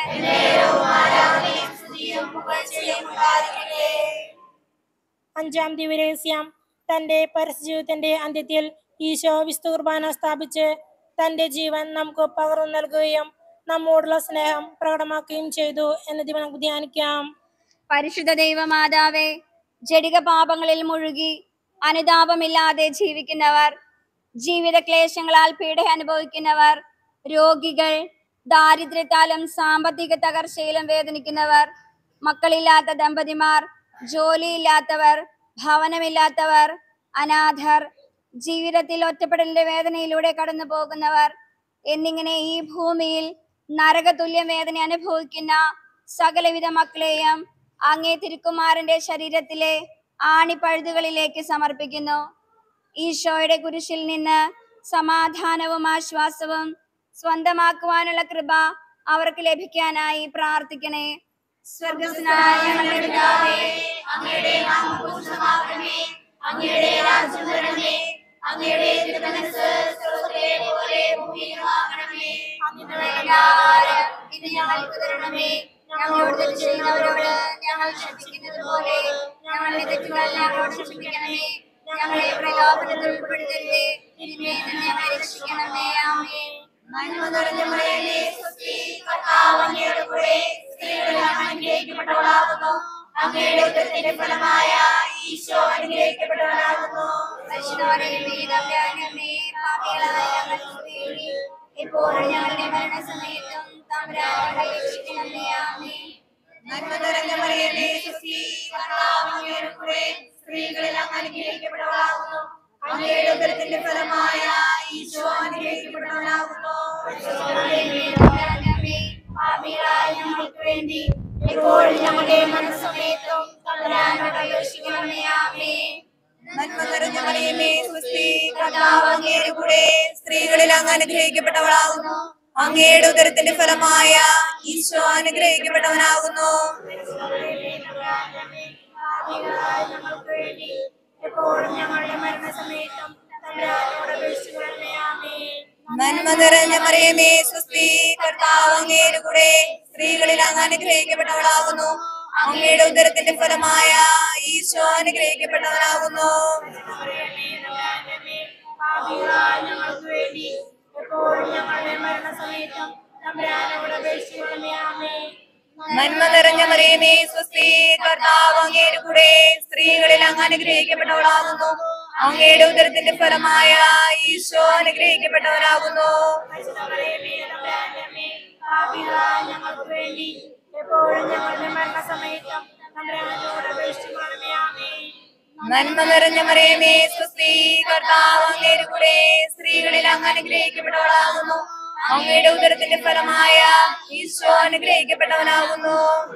അഞ്ചാം ദിവരഹസ്യം. തന്റെ പരസ്യജീവിതത്തിന്റെ അന്ത്യത്തിൽ ഈശോ വിശുദ്ധ കുർബാന സ്ഥാപിച്ച് തന്റെ ജീവൻ നമുക്ക് പകർന്നു നൽകുകയും നമ്മോടുള്ള സ്നേഹം പ്രകടമാക്കുകയും ചെയ്തു എന്നത് നമുക്ക് ധ്യാനിക്കാം. പരിശുദ്ധ ദൈവമാതാവേ, ജഡിക പാപങ്ങളിൽ മുഴുകി അനുതാപമില്ലാതെ ജീവിക്കുന്നവർ, ജീവിത ക്ലേശങ്ങളാൽ പീഡ അനുഭവിക്കുന്നവർ, രോഗികൾ, ദാരിദ്ര്യത്താലും സാമ്പത്തിക തകർച്ചയിലും വേദനിക്കുന്നവർ, മക്കളില്ലാത്ത ദമ്പതിമാർ, ജോലിയില്ലാത്തവർ, ഭവനമില്ലാത്തവർ, അനാഥർ, ജീവിതത്തിൽ ഒറ്റപ്പെടലിന്റെ വേദനയിലൂടെ കടന്നു പോകുന്നവർ എന്നിങ്ങനെ ഈ ഭൂമിയിൽ നരകതുല്യ വേദന അനുഭവിക്കുന്ന സകലവിധ മക്കളെയും അങ്ങേ തിരുക്കുമാരന്റെ ശരീരത്തിലെ ആണിപ്പഴുതുകളിലേക്ക് സമർപ്പിക്കുന്നു. ഈശോയുടെ കുരിശിൽ നിന്ന് സമാധാനവും ആശ്വാസവും സ്വന്തമാക്കുവാനുള്ള കൃപ അവർക്ക് ലഭിക്കാനായി പ്രാർത്ഥിക്കണേ. സ്വർഗ്ഗസ്ഥനായ ഞങ്ങളുടെ പിതാവേ, അങ്ങയുടെ നാമം പൂജിതമാകണമേ. അങ്ങയുടെ രാജ്യം വരണമേ. അങ്ങയുടെ തിരുമനസ്സ് സ്വർഗ്ഗത്തിലെ പോലെ ഭൂമിയിലുമാകണമേ. അന്നു വേണ്ട ആഹാരം ഇന്ന് ഞങ്ങൾക്ക് തരണമേ. ഞങ്ങളോട് തെറ്റ് ചെയ്യുന്നവരോട് ഞങ്ങൾ ക്ഷമിക്കുന്നത് പോലെ ഞങ്ങളുടെ തെറ്റുകൾ ഞങ്ങളോട് ക്ഷമിക്കണമേ. ഞങ്ങളെ പ്രലോഭനത്തിൽ ഉൾപ്പെടുത്തരുതേ, തിന്മയിൽ നിന്ന് ഞങ്ങളെ രക്ഷിക്കണമേ. ആമേൻ. നന്മ നിറഞ്ഞ മറിയമേ, സ്വസ്തി, കർത്താവ് അങ്ങയുടെ കൂടെ സ്ത്രീകളിൽ അങ്ങ് അനുഗ്രഹിക്കപ്പെട്ടവളാകുന്നു. അങ്ങയുടെ ഉദരത്തിന്റെ ഫലമായ ഈശോ അനുഗ്രഹിക്കപ്പെട്ടവനാകുന്നു. പരിശുദ്ധ മറിയമേ, തമ്പുരാന്റെ അമ്മേ, പാപികളായ ഞങ്ങൾക്ക് വേണ്ടി ഇപ്പോഴും ഞങ്ങളുടെ മരണസമയത്തും തമ്പുരാനോട് അപേക്ഷിക്കണമേ. ആമേൻ. നന്മ നിറഞ്ഞ മറിയമേ, സ്വസ്തി, കർത്താവ് അങ്ങയുടെ കൂടെ സ്ത്രീകളിൽ അങ്ങ് അനുഗ്രഹിക്കപ്പെട്ടവളാകുന്നു. അങ്ങയുടെ ഉദരത്തിന്റെ ഫലമായ ഈശോ അനുഗ്രഹിക്കപ്പെട്ടവനാകുന്നു. പാപികളായ ഞങ്ങൾക്ക് വേണ്ടി ഇപ്പോഴും ഞങ്ങളുടെ മരണസമയത്തും തമ്പുരാനോട് അപേക്ഷിക്കണമേ. ആമേൻ. നന്മ നിറഞ്ഞ മറിയമേ, സ്വസ്തി, കർത്താവ് അങ്ങയുടെ കൂടെ സ്ത്രീകളിൽ അങ്ങ് അനുഗ്രഹിക്കപ്പെട്ടവളാകുന്നു. അങ്ങയുടെ ഉദരത്തിന്റെ ഫലമായ ഈശോ അനുഗ്രഹിക്കപ്പെട്ടവനാകുന്നു. ഞങ്ങൾക്ക് വേണ്ടി എപ്പോഴും ഞങ്ങളുടെ മരണസമയത്തും തമ്പുരാനോട് അപേക്ഷിക്കണമേ. ആമേൻ. നന്മ നിറഞ്ഞ മറിയമേ, സ്വസ്തി, കർത്താവ് അങ്ങയുടെ കൂടെ സ്ത്രീകളിൽ അങ്ങ് അനുഗ്രഹിക്കപ്പെട്ടവളാകുന്നു. അങ്ങയുടെ ഉദരത്തിന്റെ ഫലമായ ഈശോ അനുഗ്രഹിക്കപ്പെട്ടവനാകുന്നു. ഞങ്ങൾക്ക് വേണ്ടി എപ്പോഴും ഞങ്ങളുടെ മരണസമയത്തും തമ്പുരാനോട് അപേക്ഷിക്കണമേ. ആമേൻ. നന്മ നിറഞ്ഞ മറിയമേ, സ്വസ്തി, കർത്താവ് അങ്ങയുടെ കൂടെ സ്ത്രീകളിൽ അങ്ങ് അനുഗ്രഹിക്കപ്പെട്ടവളാകുന്നു. അങ്ങയുടെ ഉദരത്തിന്റെ ഫലമായ ഈശോ അനുഗ്രഹിക്കപ്പെട്ടവനാകുന്നു. ഞങ്ങൾക്ക് വേണ്ടി എപ്പോഴും ഞങ്ങളുടെ മരണസമയത്തും തമ്പുരാനോട് അപേക്ഷിക്കണമേ. ആമേൻ. നന്മ നിറഞ്ഞ മറിയമേ, സ്വസ്തി, കർത്താവ് അങ്ങയുടെ കൂടെ സ്ത്രീകളിൽ അങ്ങ് അനുഗ്രഹിക്കപ്പെട്ടവളാകുന്നു. അങ്ങയുടെ ഉദരത്തിന്റെ ഫലമായ ഈശോ അനുഗ്രഹിക്കപ്പെട്ടവനാകുന്നു.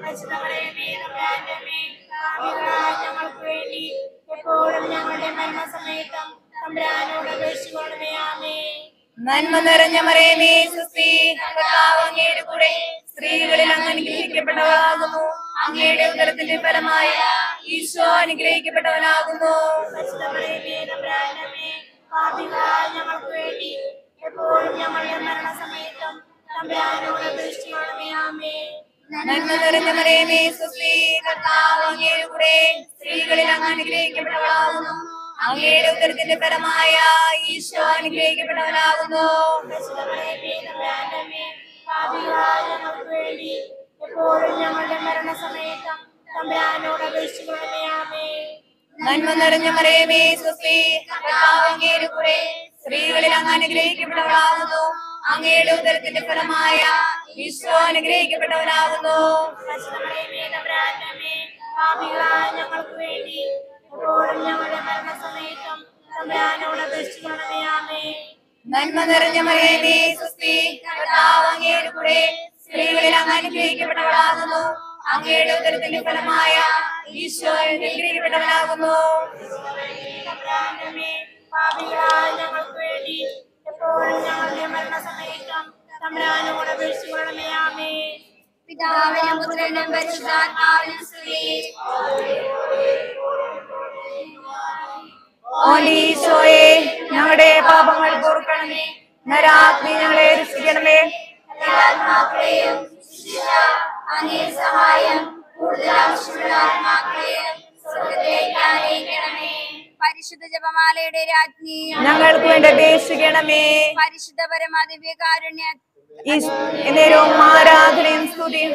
ഞങ്ങൾക്ക് വേണ്ടി എപ്പോഴും ഞങ്ങളുടെ മരണസമയത്തും തമ്പുരാനോട് അപേക്ഷിക്കണമേ. ആമേൻ. നന്മ നിറഞ്ഞ മറിയമേ, സ്വസ്തി, കർത്താവ് അങ്ങയുടെ കൂടെ സ്ത്രീകളിൽ അങ്ങ് അനുഗ്രഹിക്കപ്പെട്ടവളാകുന്നു. അങ്ങയുടെ ഉദരത്തിന്റെ ഫലമായ ഈശോ അനുഗ്രഹിക്കപ്പെട്ടവനാകുന്നു. ഞങ്ങൾക്ക് വേണ്ടി എപ്പോഴും ഞങ്ങളുടെ മരണസമയത്തും തമ്പുരാനോട് അപേക്ഷിക്കണമേ. ആമേൻ. നന്മ നിറഞ്ഞ മറിയമേ, സ്വസ്തി, കർത്താവ് അങ്ങയുടെ കൂടെ സ്ത്രീകളിൽ അങ്ങ് അനുഗ്രഹിക്കപ്പെട്ടവളാകുന്നു. അങ്ങയുടെ ഉദരത്തിന്റെ ഫലമായ ഈശോ അനുഗ്രഹിക്കപ്പെട്ടവനാകുന്നു. ഞങ്ങൾക്ക് വേണ്ടി എപ്പോഴും ഞങ്ങളുടെ മരണസമയത്തും തമ്പുരാനോട് അപേക്ഷിക്കണമേ. ആമേൻ. നന്മ നിറഞ്ഞ മറിയമേ, സ്വസ്തി, കർത്താവ് അങ്ങയുടെ കൂടെ സ്ത്രീകളിൽ അങ്ങ് അനുഗ്രഹിക്കപ്പെട്ടവളാകുന്നു. അങ്ങയുടെ ഉദരത്തിന്റെ ഫലമായ ഈശോ അനുഗ്രഹിക്കപ്പെട്ടവനാകുന്നു. ഞങ്ങൾക്ക് വേണ്ടി എപ്പോഴും ഞങ്ങളുടെ മരണസമയത്തും തമ്പുരാനോട് അപേക്ഷിക്കണമേ. ആമേൻ. നന്മ നിറഞ്ഞ മറിയമേ, സ്വസ്തി, കർത്താവ് അങ്ങയുടെ കൂടെ സ്ത്രീകളിൽ അങ്ങ് അനുഗ്രഹിക്കപ്പെട്ടവളാകുന്നു. അങ്ങയുടെ ഉദരത്തിന്റെ ഫലമായ ഈശോ അനുഗ്രഹിക്കപ്പെട്ടവനാകുന്നു. ഞങ്ങൾക്ക് വേണ്ടി എപ്പോഴും ഞങ്ങളുടെ മരണസമയത്തും തമ്പുരാനോട് അപേക്ഷിക്കണമേ. ആമേൻ. പിതാവിനും പുത്രനും പരിശുദ്ധാത്മാവിനും സ്തുതി. ഈശോയെ, ഞങ്ങളുടെ പാപങ്ങൾ പൊറുക്കണമേ. നരാഗ്നി ഞങ്ങളെ രക്ഷിക്കണമേ. ആത്മാക്കളെയും അങ്ങേ സഹായം കൂടുതൽ ആവശ്യമുള്ള ആത്മാക്കളെയും സ്വർഗ്ഗത്തിലേക്ക് ആനയിക്കണമേ. പരിശുദ്ധ ജപമാലയുടെ രാജ്ഞി ഞങ്ങൾക്ക് വേണ്ടി അപേക്ഷിക്കണമേ. പരിശുദ്ധ പരമാദിവ്യകാരുണ്യ നേരവും ആരാധനയും സ്തുതിയും.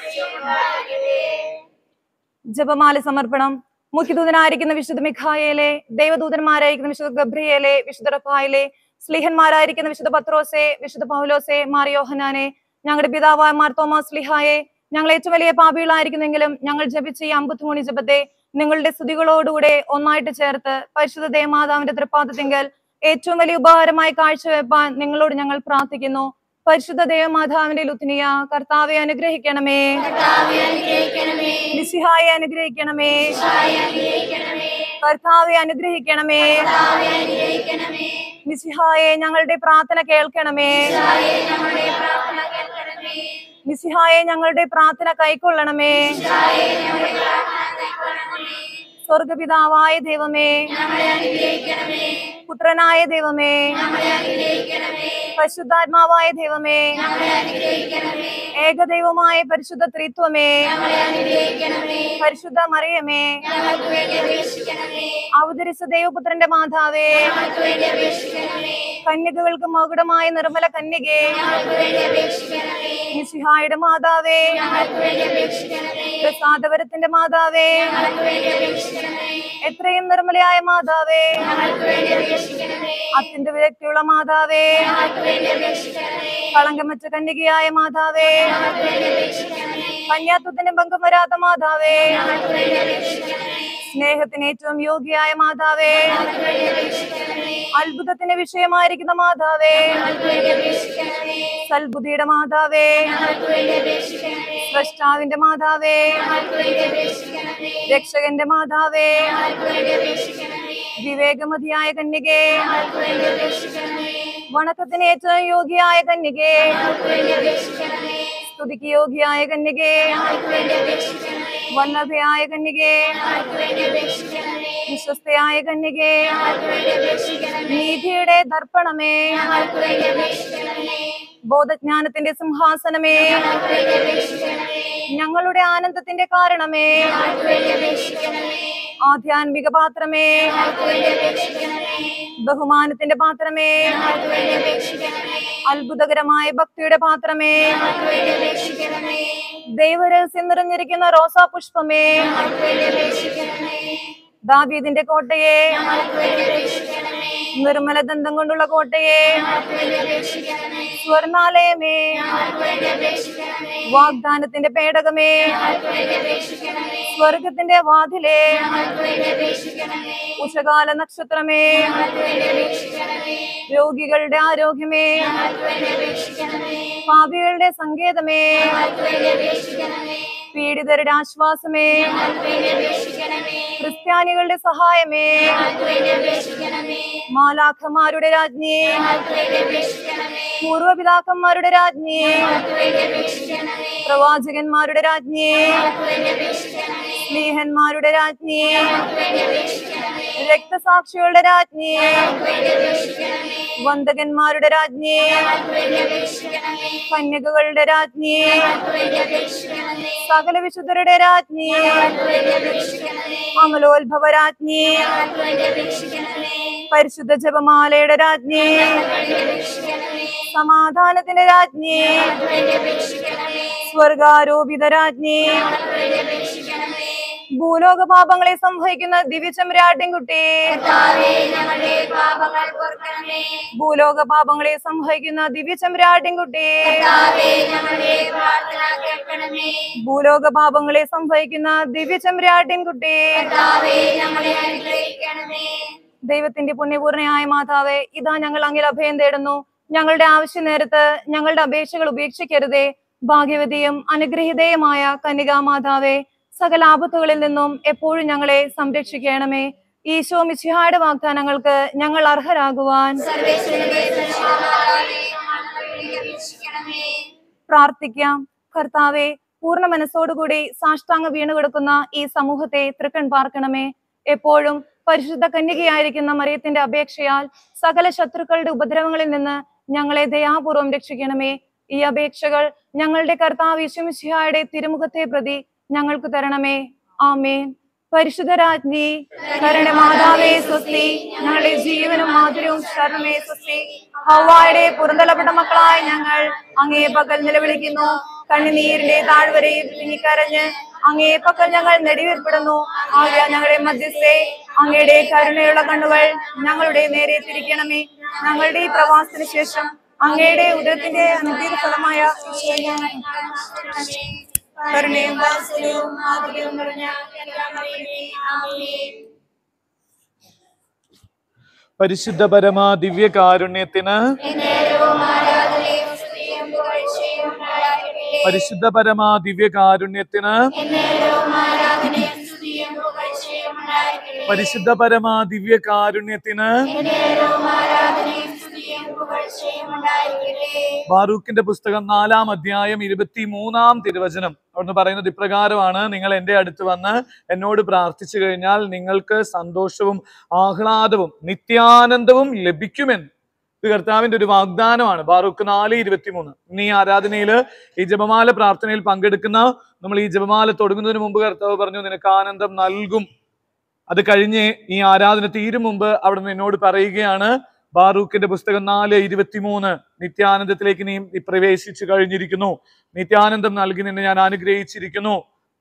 ജപമാല സമർപ്പണം. മുഖ്യദൂതനായിരിക്കുന്ന വിശുദ്ധ മിഖായേലെ, ദൈവദൂതന്മാരായിരിക്കുന്ന വിശുദ്ധ ഗബ്രിയേലെ, വിശുദ്ധ റഫായേലെ, സ്ലീഹന്മാരായിരിക്കുന്ന വിശുദ്ധ പത്രോസെ, വിശുദ്ധ പൗലോസെ, മാർ യോഹന്നാനെ, ഞങ്ങളുടെ പിതാവായ മാർ തോമാസ് സ്ലിഹായെ, ഞങ്ങൾ ഏറ്റവും വലിയ പാപികളായിരിക്കുന്നെങ്കിലും ഞങ്ങൾ ജപിച്ച ഈ അമ്പുത്തുമണി ജപത്തെ നിങ്ങളുടെ സ്തുതികളോടുകൂടെ ഒന്നായിട്ട് ചേർത്ത് പരിശുദ്ധ ദേവമാതാവിന്റെ തൃപ്പാദത്തിങ്കൽ ഏറ്റവും വലിയ ഉപകാരമായി കാഴ്ചവെപ്പാൻ നിങ്ങളോട് ഞങ്ങൾ പ്രാർത്ഥിക്കുന്നു. പരിശുദ്ധ ദേവമാതാവിന്റെ ലുത്തിനിയ കർത്താവെ അനുഗ്രഹിക്കണമേ. മിശിഹായെ അനുഗ്രഹിക്കണമേ. കർത്താവെ അനുഗ്രഹിക്കണമേ. മിശിഹായെ ഞങ്ങളുടെ പ്രാർത്ഥന കേൾക്കണമേ. മിശിഹായെ ഞങ്ങളുടെ പ്രാർത്ഥന കൈക്കൊള്ളണമേ. സ്വർഗപിതാവായ ദൈവമേ, പുത്രനായ ദൈവമേ, പരിശുദ്ധാത്മാവായ ദൈവമേ, ഏകദൈവമായ പരിശുദ്ധ ത്രിത്വമേ, പരിശുദ്ധ മറിയമേ, അവതരിച്ച ദൈവപുത്രന്റെ മാതാവേ, കന്യകകൾക്ക് മകുടമായ നിർമ്മല കന്യകേ, മിശിഹായുടെ മാതാവേ, പ്രസാദവരത്തിന്റെ മാതാവേ, എത്രയും നിർമ്മലയായ മാതാവേ, അത്യന്ത വിരക്തിയുള്ള മാതാവേ, കളങ്കമറ്റ കന്യകയായ മാതാവേ, കന്യാത്വത്തിന് ഭംഗം വരാത്ത മാതാവേ, സ്നേഹത്തിന് ഏറ്റവും യോഗ്യയായ മാതാവേ, അത്ഭുതത്തിന് വിഷയമായിരിക്കുന്ന മാതാവേ, സൽബുദ്ധിയുടെ മാതാവേ, സ്രഷ്ടാവിന്റെ മാതാവേ, രക്ഷകന്റെ മാതാവേ, വിവേകമതിയായ കന്യകേ, വണക്കത്തിന് ഏറ്റവും യോഗ്യയായ കന്യകേ, സ്തുതിക്ക് യോഗ്യയായ കന്യകേ, വല്ലഭയായ കന്യകേ, വിശ്വസ്തയായ കന്യകേ, നീതിയുടെ ദർപ്പണമേ, ബോധജ്ഞാനത്തിന്റെ സിംഹാസനമേ, ഞങ്ങളുടെ ആനന്ദത്തിന്റെ കാരണമേ, ആധ്യാത്മിക പാത്രമേ, ബഹുമാനത്തിന്റെ പാത്രമേ, അത്ഭുതകരമായ ഭക്തിയുടെ പാത്രമേ, ദൈവരഹസ്യം നിറഞ്ഞിരിക്കുന്ന റോസാ പുഷ്പമേ, ദാവീദിന്റെ കോട്ടയെ, നിർമ്മല ദന്തം കൊണ്ടുള്ള കോട്ടയെ, സ്വർണാലയമേ, വാഗ്ദാനത്തിന്റെ പേടകമേ, സ്വർഗത്തിന്റെ വാതിലേ, ഉഷകാല നക്ഷത്രമേ, രോഗികളുടെ ആരോഗ്യമേ, പാപികളുടെ സങ്കേതമേ, പീഡിതരുടെ ആശ്വാസമേ, ക്രിസ്ത്യാനികളുടെ സഹായമേ, മാലാഖമാരുടെ രാജ്ഞി, പൂർവപിതാക്കന്മാരുടെ രാജ്ഞി, പ്രവാചകന്മാരുടെ രാജ്ഞി, സ്നേഹന്മാരുടെ രാജ്ഞി, രക്തസാക്ഷികളുടെ രാജ്ഞി, വന്ദകന്മാരുടെ രാജ്ഞി, കന്യകകളുടെ രാജ്ഞി, സകല വിശുദ്ധരുടെ രാജ്ഞി, അമലോത്ഭവ രാജ്ഞി, പരിശുദ്ധ ജപമാലയുടെ രാജ്ഞി, സമാധാനത്തിന്റെ രാജ്ഞി, സ്വർഗാരോപിത രാജ്ഞി, ഭൂലോക പാപങ്ങളെ സംഭവിക്കുന്ന ദിവ്യചെമ്പരാട്ടിൻകുട്ടി, ഭൂലോക പാപങ്ങളെ സംഭവിക്കുന്ന ദിവ്യചെമ്പരാട്ടിൻകുട്ടി, ഭൂലോക പാപങ്ങളെ സംഭവിക്കുന്ന ദിവ്യചെമ്പരാട്ടിൻകുട്ടി, ദൈവത്തിന്റെ പുണ്യപൂർണയായ മാതാവേ, ഇതാ ഞങ്ങൾ അങ്ങിൽ അഭയം തേടുന്നു. ഞങ്ങളുടെ ആവശ്യ നേരത്ത് ഞങ്ങളുടെ അപേക്ഷകൾ ഉപേക്ഷിക്കരുതേ. ഭാഗ്യവതിയും അനുഗ്രഹീതയുമായ കന്യകാമാതാവേ, സകല ആപത്തുകളിൽ നിന്നും എപ്പോഴും ഞങ്ങളെ സംരക്ഷിക്കണമേ. ഈശോ മിശിഹായുടെ വാഗ്ദാനങ്ങൾക്ക് ഞങ്ങൾ അർഹരാകുവാൻ പ്രാർത്ഥിക്കാം. കർത്താവെ, പൂർണ്ണ മനസ്സോടുകൂടി സാഷ്ടാംഗ വീണു കിടക്കുന്ന ഈ സമൂഹത്തെ തൃക്കൺ പാർക്കണമേ. എപ്പോഴും പരിശുദ്ധ കന്യകയായിരിക്കുന്ന മറിയത്തിന്റെ അപേക്ഷയാൽ സകല ശത്രുക്കളുടെ ഉപദ്രവങ്ങളിൽ നിന്ന് ഞങ്ങളെ ദയാപൂർവം രക്ഷിക്കണമേ. ഈ അപേക്ഷകൾ ഞങ്ങളുടെ കർത്താവ് യേശുമിശിഹായുടെ തിരുമുഖത്തെ പ്രതി ഞങ്ങൾക്ക് തരണമേ. ആമേൻ. പരിശുദ്ധരാജ്ഞി, കരുണമാതാവേ സ്വസ്തി. ഞങ്ങളുടെ ജീവനും മാധുര്യവും ശരണമേ സ്വസ്തി. ഹവ്വായുടെ പുറന്തള്ളപ്പെട്ട മക്കളായ ഞങ്ങൾ അങ്ങേ പക്കൽ നിലവിളിക്കുന്നു. കണ്ണുനീരിന്റെ താഴ്വരയിൽ തിങ്ങിക്കരഞ്ഞ് അങ്ങേ പക്കൽ ഞങ്ങൾ നെടിവേർപ്പെടുന്നു. ആകെ ഞങ്ങളുടെ മധ്യസ്ഥേ, അങ്ങയുടെ കരുണയുള്ള കണ്ണുകൾ ഞങ്ങളുടെ നേരെ തിരിക്കണമേ. ഞങ്ങളുടെ ഈ പ്രവാസത്തിന് ശേഷം അങ്ങയുടെ ഉദരത്തിന്റെ അനുഗ്രഹ ഫലമായ കരുണയും വാത്സല്യവും മാധുര്യവും നിറഞ്ഞ പരിശുദ്ധ പരമാ ദിവ്യകാരുണ്യത്തിന്, പരിശുദ്ധ പരമാ ദിവ്യകാരുണ്യത്തിന്, പരിശുദ്ധ പരമാ ദിവ്യകാരുണ്യത്തിന്. ബാറൂക്കിന്റെ പുസ്തകം 4-ാം അധ്യായം 23-ാം തിരുവചനം അവിടുന്ന് പറയുന്നത് ഇപ്രകാരമാണ്: നിങ്ങൾ എൻ്റെ അടുത്ത് വന്ന് എന്നോട് പ്രാർത്ഥിച്ചു കഴിഞ്ഞാൽ നിങ്ങൾക്ക് സന്തോഷവും ആഹ്ലാദവും നിത്യാനന്ദവും ലഭിക്കുമെന്ന്. ഇത് കർത്താവിന്റെ ഒരു വാഗ്ദാനമാണ്. ബാറൂക്ക് 4:23. ഇന്ന് ഈ ആരാധനയിൽ ഈ ജപമാല പ്രാർത്ഥനയിൽ പങ്കെടുക്കുന്ന നമ്മൾ ഈ ജപമാല തുടങ്ങുന്നതിന് മുമ്പ് കർത്താവ് പറഞ്ഞു, നിനക്ക് ആനന്ദം നൽകും. അത് കഴിഞ്ഞ് ഈ ആരാധന തീരും മുമ്പ് അവിടുന്ന് എന്നോട് പറയുകയാണ്, ബാറൂക്കിന്റെ പുസ്തകം 4:23, നിത്യാനന്ദത്തിലേക്ക് നീ പ്രവേശിച്ചു കഴിഞ്ഞിരിക്കുന്നു. നിത്യാനന്ദം നൽകി നിന്നെ ഞാൻ അനുഗ്രഹിച്ചിരിക്കുന്നു.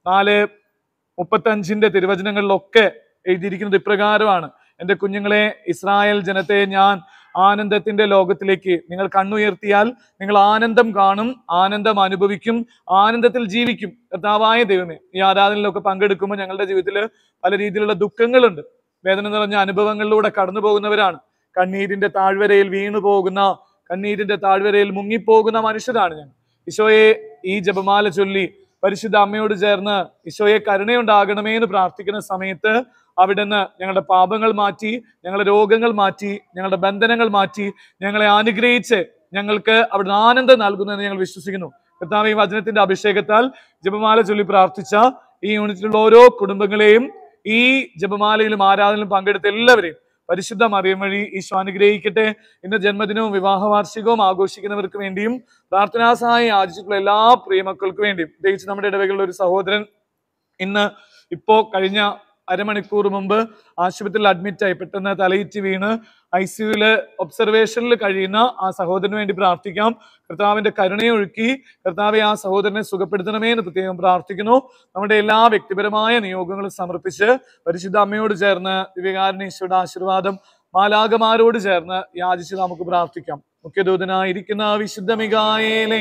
4:35 തിരുവചനങ്ങളിലൊക്കെ എഴുതിയിരിക്കുന്നത് ഇപ്രകാരമാണ്: എൻ്റെ കുഞ്ഞുങ്ങളെ, ഇസ്രായേൽ ജനത്തെ ഞാൻ ആനന്ദത്തിന്റെ ലോകത്തിലേക്ക്, നിങ്ങൾ കണ്ണുയർത്തിയാൽ നിങ്ങൾ ആനന്ദം കാണും, ആനന്ദം അനുഭവിക്കും, ആനന്ദത്തിൽ ജീവിക്കും. കർത്താവായ ദൈവമേ, ഈ ആരാധനയിലൊക്കെ പങ്കെടുക്കുമ്പോൾ ഞങ്ങളുടെ ജീവിതത്തിൽ പല രീതിയിലുള്ള ദുഃഖങ്ങളുണ്ട്. വേദന നിറഞ്ഞ അനുഭവങ്ങളിലൂടെ കടന്നു പോകുന്നവരാണ്. കണ്ണീരിന്റെ താഴ്വരയിൽ വീണു പോകുന്ന, കണ്ണീരിന്റെ താഴ്വരയിൽ മുങ്ങിപ്പോകുന്ന മനുഷ്യരാണ് ഞാൻ. ഈശോയെ, ഈ ജപമാല ചൊല്ലി പരിശുദ്ധ അമ്മയോട് ചേർന്ന് ഈശോയെ കരുണയുണ്ടാകണമേ എന്ന് പ്രാർത്ഥിക്കുന്ന സമയത്ത് അവിടുന്ന് ഞങ്ങളുടെ പാപങ്ങൾ മാറ്റി, ഞങ്ങളുടെ രോഗങ്ങൾ മാറ്റി, ഞങ്ങളുടെ ബന്ധനങ്ങൾ മാറ്റി, ഞങ്ങളെ അനുഗ്രഹിച്ച് ഞങ്ങൾക്ക് അവിടുന്ന് ആനന്ദം നൽകുന്നതെന്ന് ഞങ്ങൾ വിശ്വസിക്കുന്നു. കർത്താവ്, ഈ വചനത്തിന്റെ അഭിഷേകത്താൽ ജപമാല ചൊല്ലി പ്രാർത്ഥിച്ച ഈ യൂണിറ്റിലുള്ള ഓരോ കുടുംബങ്ങളെയും, ഈ ജപമാലയിലും ആരാധനയിലും പങ്കെടുത്ത എല്ലാവരെയും പരിശുദ്ധ മറിയം വഴി ഈശോ അനുഗ്രഹിക്കട്ടെ. ഇന്ന് ജന്മദിനവും വിവാഹ വാർഷികവും ആഘോഷിക്കുന്നവർക്ക് വേണ്ടിയും പ്രാർത്ഥനാ സഹായം യാചിച്ചിട്ടുള്ള എല്ലാ പ്രിയമക്കൾക്ക് വേണ്ടിയും, പ്രത്യേകിച്ച് നമ്മുടെ ഇടവകളിലുള്ള ഒരു സഹോദരൻ ഇപ്പോ കഴിഞ്ഞ അരമണിക്കൂർ മുമ്പ് ആശുപത്രിയിൽ അഡ്മിറ്റായി, പെട്ടെന്ന് തലയിറ്റ് വീണ് ICUവില് ഒബ്സർവേഷനിൽ കഴിയുന്ന ആ സഹോദരന് വേണ്ടി പ്രാർത്ഥിക്കാം. കർത്താവിന്റെ കരുണയൊഴുക്കി കർത്താവെ ആ സഹോദരനെ സുഖപ്പെടുത്തണമേ എന്ന് പ്രത്യേകം പ്രാർത്ഥിക്കുന്നു. നമ്മുടെ എല്ലാ വ്യക്തിപരമായ നിയോഗങ്ങളും സമർപ്പിച്ച് പരിശുദ്ധ അമ്മയോട് ചേർന്ന് ദിവ്യകാരുണ്യേശ്വരുടെ ആശീർവാദം മാലാഖമാരോട് ചേർന്ന് യാചിച്ച് നമുക്ക് പ്രാർത്ഥിക്കാം. മുഖ്യദൂതനായിരിക്കുന്ന വിശുദ്ധ മിഖായേലേ,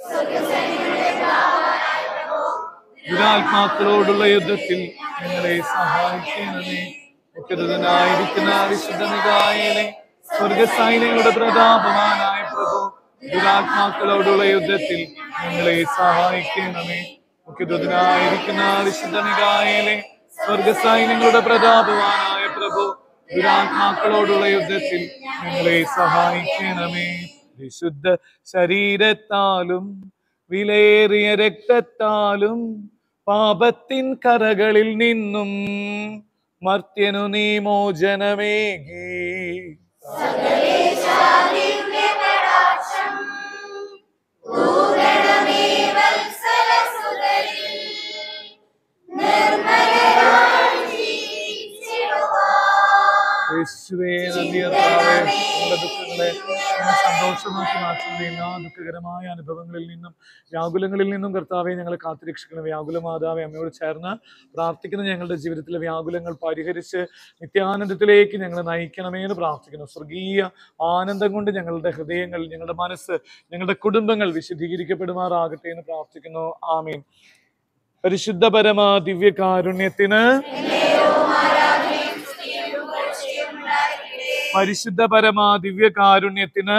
ദുരാത്മാക്കളോടുള്ള യുദ്ധത്തിൽ ഞങ്ങളെ സഹായിക്കണമേ. മുഖ്യദൂതനായിരിക്കുന്ന വിശുദ്ധ മിഖായേലേ, സ്വർഗസൈന്യങ്ങളുടെ പ്രതാപവാനായ പ്രഭു, ദുരാത്മാക്കളോടുള്ള യുദ്ധത്തിൽ ഞങ്ങളെ സഹായിക്കണമേ. മുഖ്യദൂതനായിരിക്കുന്ന വിശുദ്ധ മിഖായേലേ, സ്വർഗസൈന്യങ്ങളുടെ പ്രതാപവാനായ പ്രഭു, ദുരാത്മാക്കളോടുള്ള യുദ്ധത്തിൽ ഞങ്ങളെ സഹായിക്കണമേ. വിശുദ്ധ ശരീരത്താലും വിലയേറിയ രക്തത്താലും പാപത്തിൻ കറകളിൽ നിന്നും മർത്യനു നീ മോചനമേകി. യേശുവേ, നന്ദി കർത്താവേ, നമ്മുടെ ദുഃഖങ്ങളെ സന്തോഷമാക്കി മാറ്റുന്ന എല്ലാ ദുഃഖകരമായ അനുഭവങ്ങളിൽ നിന്നും വ്യാകുലങ്ങളിൽ നിന്നും കർത്താവെ ഞങ്ങളെ കാത്തുരക്ഷിക്കണം. വ്യാകുല മാതാവേ, അമ്മയോട് ചേർന്ന് പ്രാർത്ഥിക്കുന്ന ഞങ്ങളുടെ ജീവിതത്തിലെ വ്യാകുലങ്ങൾ പരിഹരിച്ച് നിത്യാനന്ദത്തിലേക്ക് ഞങ്ങളെ നയിക്കണമേ എന്ന് പ്രാർത്ഥിക്കുന്നു. സ്വർഗീയ ആനന്ദം കൊണ്ട് ഞങ്ങളുടെ ഹൃദയങ്ങൾ, ഞങ്ങളുടെ മനസ്സ്, ഞങ്ങളുടെ കുടുംബങ്ങൾ വിശുദ്ധീകരിക്കപ്പെടുമാറാകട്ടെ എന്ന് പ്രാർത്ഥിക്കുന്നു. ആമീൻ. പരിശുദ്ധ പരമാ ദിവ്യകാരുണ്യത്തിന്, പരിശുദ്ധ പരമാ ദിവ്യകാരുണ്യത്തിന്.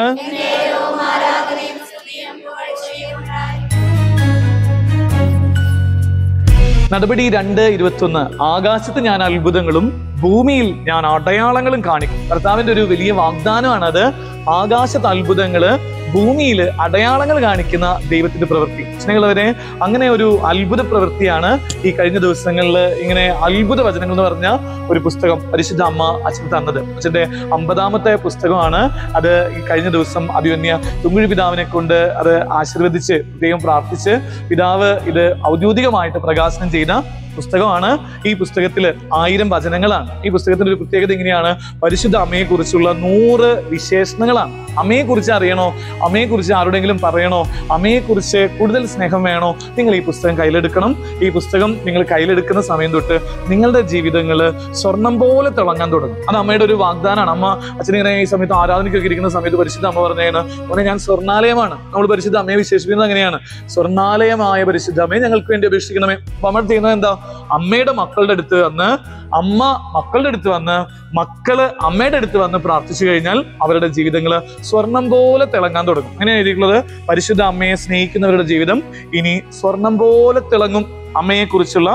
നടപടി 2:21. ആകാശത്ത് ഞാൻ അത്ഭുതങ്ങളും ഭൂമിയിൽ ഞാൻ അടയാളങ്ങളും കാണിക്കും. കർത്താവിന്റെ ഒരു വലിയ വാഗ്ദാനമാണ് അത്. ആകാശത്ത് അത്ഭുതങ്ങള്, ഭൂമിയിൽ അടയാളങ്ങൾ കാണിക്കുന്ന ദൈവത്തിന്റെ പ്രവൃത്തി. സ്നേഹിതരെ, അങ്ങനെ ഒരു അത്ഭുത പ്രവൃത്തിയാണ് ഈ കഴിഞ്ഞ ദിവസങ്ങളിൽ ഇങ്ങനെ അത്ഭുത വചനങ്ങൾ എന്ന് പറഞ്ഞ ഒരു പുസ്തകം പരിശുദ്ധ അമ്മ അച്ഛൻ തന്നത്. അച്ഛന്റെ 50ാമത്തെ പുസ്തകമാണ് അത്. ഈ കഴിഞ്ഞ ദിവസം അഭിമന്യ തുങ്കുഴി പിതാവിനെ കൊണ്ട് അത് ആശീർവദിച്ച് ദൈവം പ്രാർത്ഥിച്ച് പിതാവ് ഇത് ഔദ്യോഗികമായിട്ട് പ്രകാശനം ചെയ്ത പുസ്തകമാണ്. ഈ പുസ്തകത്തിൽ 1000 വചനങ്ങളാണ്. ഈ പുസ്തകത്തിന്റെ ഒരു പ്രത്യേകത ഇങ്ങനെയാണ്: പരിശുദ്ധ അമ്മയെ കുറിച്ചുള്ള 100 വിശേഷണങ്ങളാണ്. അമ്മയെ കുറിച്ച് അറിയണോ, അമ്മയെ കുറിച്ച് ആരുടെങ്കിലും പറയണോ, അമ്മയെ കുറിച്ച് കൂടുതൽ സ്നേഹം വേണോ, നിങ്ങൾ ഈ പുസ്തകം കയ്യിലെടുക്കണം. ഈ പുസ്തകം നിങ്ങൾ കയ്യിലെടുക്കുന്ന സമയം തൊട്ട് നിങ്ങളുടെ ജീവിതങ്ങൾ സ്വർണം പോലെ തിളങ്ങാൻ തുടങ്ങും. അത് അമ്മയുടെ ഒരു വാഗ്ദാനമാണ്. അമ്മ അച്ഛനിങ്ങനെ ഈ സമയത്ത് ആരാധനയ്ക്കൊക്കെ ഇരിക്കുന്ന സമയത്ത് പരിശുദ്ധ അമ്മ പറഞ്ഞാണ്, മോനെ ഞാൻ സ്വർണ്ണാലയമാണ്. നമ്മൾ പരിശുദ്ധ അമ്മയെ വിശേഷിപ്പിക്കുന്നത് അങ്ങനെയാണ്, സ്വർണ്ണാലയമായ പരിശുദ്ധ അമ്മയെ ഞങ്ങൾക്ക് വേണ്ടി അപേക്ഷിക്കണമേ. അപ്പൊ നമ്മൾ ചെയ്യുന്നത് എന്താ? അമ്മയുടെ മക്കളുടെ അടുത്ത് വന്ന്, അമ്മ മക്കളുടെ അടുത്ത് വന്ന്, മക്കള് അമ്മയുടെ അടുത്ത് വന്ന് പ്രാർത്ഥിച്ചു കഴിഞ്ഞാൽ അവരുടെ ജീവിതങ്ങൾ സ്വർണം പോലെ തിളങ്ങാൻ തുടങ്ങും. അങ്ങനെയാണ് എഴുതിയിട്ടുള്ളത്. പരിശുദ്ധ അമ്മയെ സ്നേഹിക്കുന്നവരുടെ ജീവിതം ഇനി സ്വർണം പോലെ തിളങ്ങും. അമ്മയെ കുറിച്ചുള്ള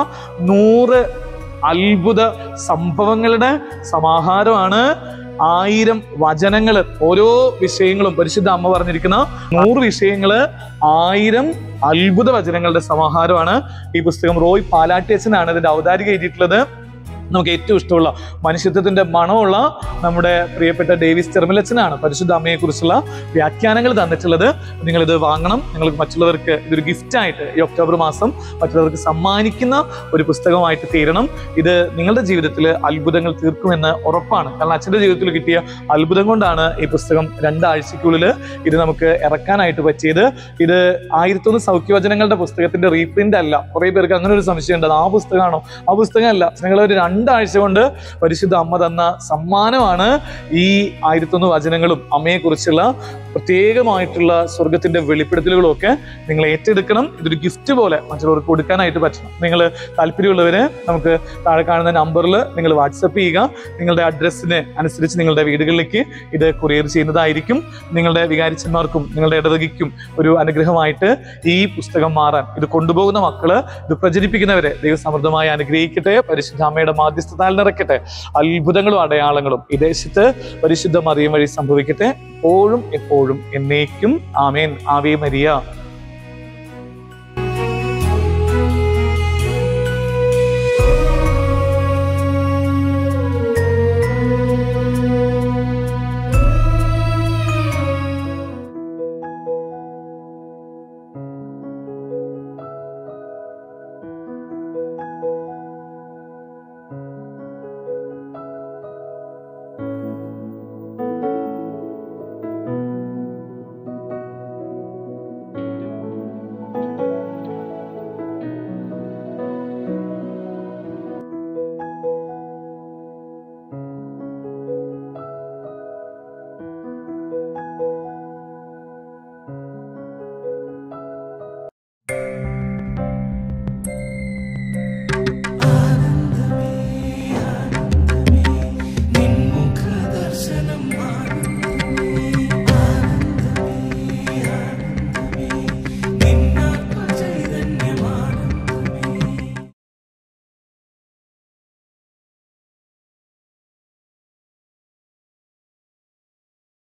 100 അത്ഭുത സംഭവങ്ങളുടെ സമാഹാരമാണ് 1000 വചനങ്ങള്. ഓരോ വിഷയങ്ങളും പരിശുദ്ധ അമ്മ പറഞ്ഞിരിക്കുന്ന 100 വിഷയങ്ങള് 1000 അത്ഭുത വചനങ്ങളുടെ സമാഹാരമാണ് ഈ പുസ്തകം. റോയ് പാലാട്ടി അച്ഛനാണ് ഇതിന്റെ ഔദാരിക എഴുതിയിട്ടുള്ളത്. നമുക്ക് ഏറ്റവും ഇഷ്ടമുള്ള മനുഷ്യത്വത്തിന്റെ മണമുള്ള നമ്മുടെ പ്രിയപ്പെട്ട ഡേവിസ് ചെറുമലച്ചനാണ് പരിശുദ്ധ അമ്മയെ കുറിച്ചുള്ള വ്യാഖ്യാനങ്ങൾ തന്നിട്ടുള്ളത്. നിങ്ങൾ ഇത് വാങ്ങണം. നിങ്ങൾക്ക് മറ്റുള്ളവർക്ക് ഇതൊരു ഗിഫ്റ്റായിട്ട് ഈ ഒക്ടോബർ മാസം മറ്റുള്ളവർക്ക് സമ്മാനിക്കുന്ന ഒരു പുസ്തകമായിട്ട് തീരണം. ഇത് നിങ്ങളുടെ ജീവിതത്തിൽ അത്ഭുതങ്ങൾ തീർക്കുമെന്ന് ഉറപ്പാണ്. കാരണം അച്ഛൻ്റെ ജീവിതത്തിൽ കിട്ടിയ അത്ഭുതം കൊണ്ടാണ് ഈ പുസ്തകം 2 ആഴ്ചയ്ക്കുള്ളിൽ ഇത് നമുക്ക് ഇറക്കാനായിട്ട് പറ്റിയത്. ഇത് 1001 സൗഖ്യവചനങ്ങളുടെ പുസ്തകത്തിന്റെ റീപ്രിന്റ് അല്ല. കുറെ പേർക്ക് അങ്ങനെ ഒരു സംശയം ഉണ്ട്, ആ പുസ്തകമാണോ? ആ പുസ്തകമല്ല. നിങ്ങൾ ഒരു 2 ആഴ്ച കൊണ്ട് പരിശുദ്ധ അമ്മ തന്ന സമ്മാനമാണ് ഈ 1001 വചനങ്ങളും അമ്മയെക്കുറിച്ചുള്ള പ്രത്യേകമായിട്ടുള്ള സ്വർഗത്തിന്റെ വെളിപ്പെടുത്തലുകളും ഒക്കെ നിങ്ങൾ ഏറ്റെടുക്കണം. ഇതൊരു ഗിഫ്റ്റ് പോലെ മറ്റുള്ളവർക്ക് കൊടുക്കാനായിട്ട് പറ്റണം. നിങ്ങൾ താല്പര്യമുള്ളവര് നമുക്ക് താഴെ കാണുന്ന നമ്പറിൽ നിങ്ങൾ വാട്സപ്പ് ചെയ്യുക. നിങ്ങളുടെ അഡ്രസ്സിന് അനുസരിച്ച് നിങ്ങളുടെ വീടുകളിലേക്ക് ഇത് കൊറിയർ ചെയ്യുന്നതായിരിക്കും. നിങ്ങളുടെ വികാരിച്ചന്മാർക്കും നിങ്ങളുടെ ഇടവകയ്ക്കും ഒരു അനുഗ്രഹമായിട്ട് ഈ പുസ്തകം മാറാൻ ഇത് കൊണ്ടുപോകുന്ന മക്കള്, ഇത് പ്രചരിപ്പിക്കുന്നവരെ ദൈവം സമൃദ്ധമായി അനുഗ്രഹിക്കട്ടെ. പരിശുദ്ധ അമ്മയുടെ മാധ്യസ്ഥതാൽ നിറയ്ക്കട്ടെ. അത്ഭുതങ്ങളും അടയാളങ്ങളും ഈ ദേശത്ത് പരിശുദ്ധ മറിയം വഴി സംഭവിക്കട്ടെ. എപ്പോഴും എന്നേക്കും. ആമേൻ. ആവേ മരിയ.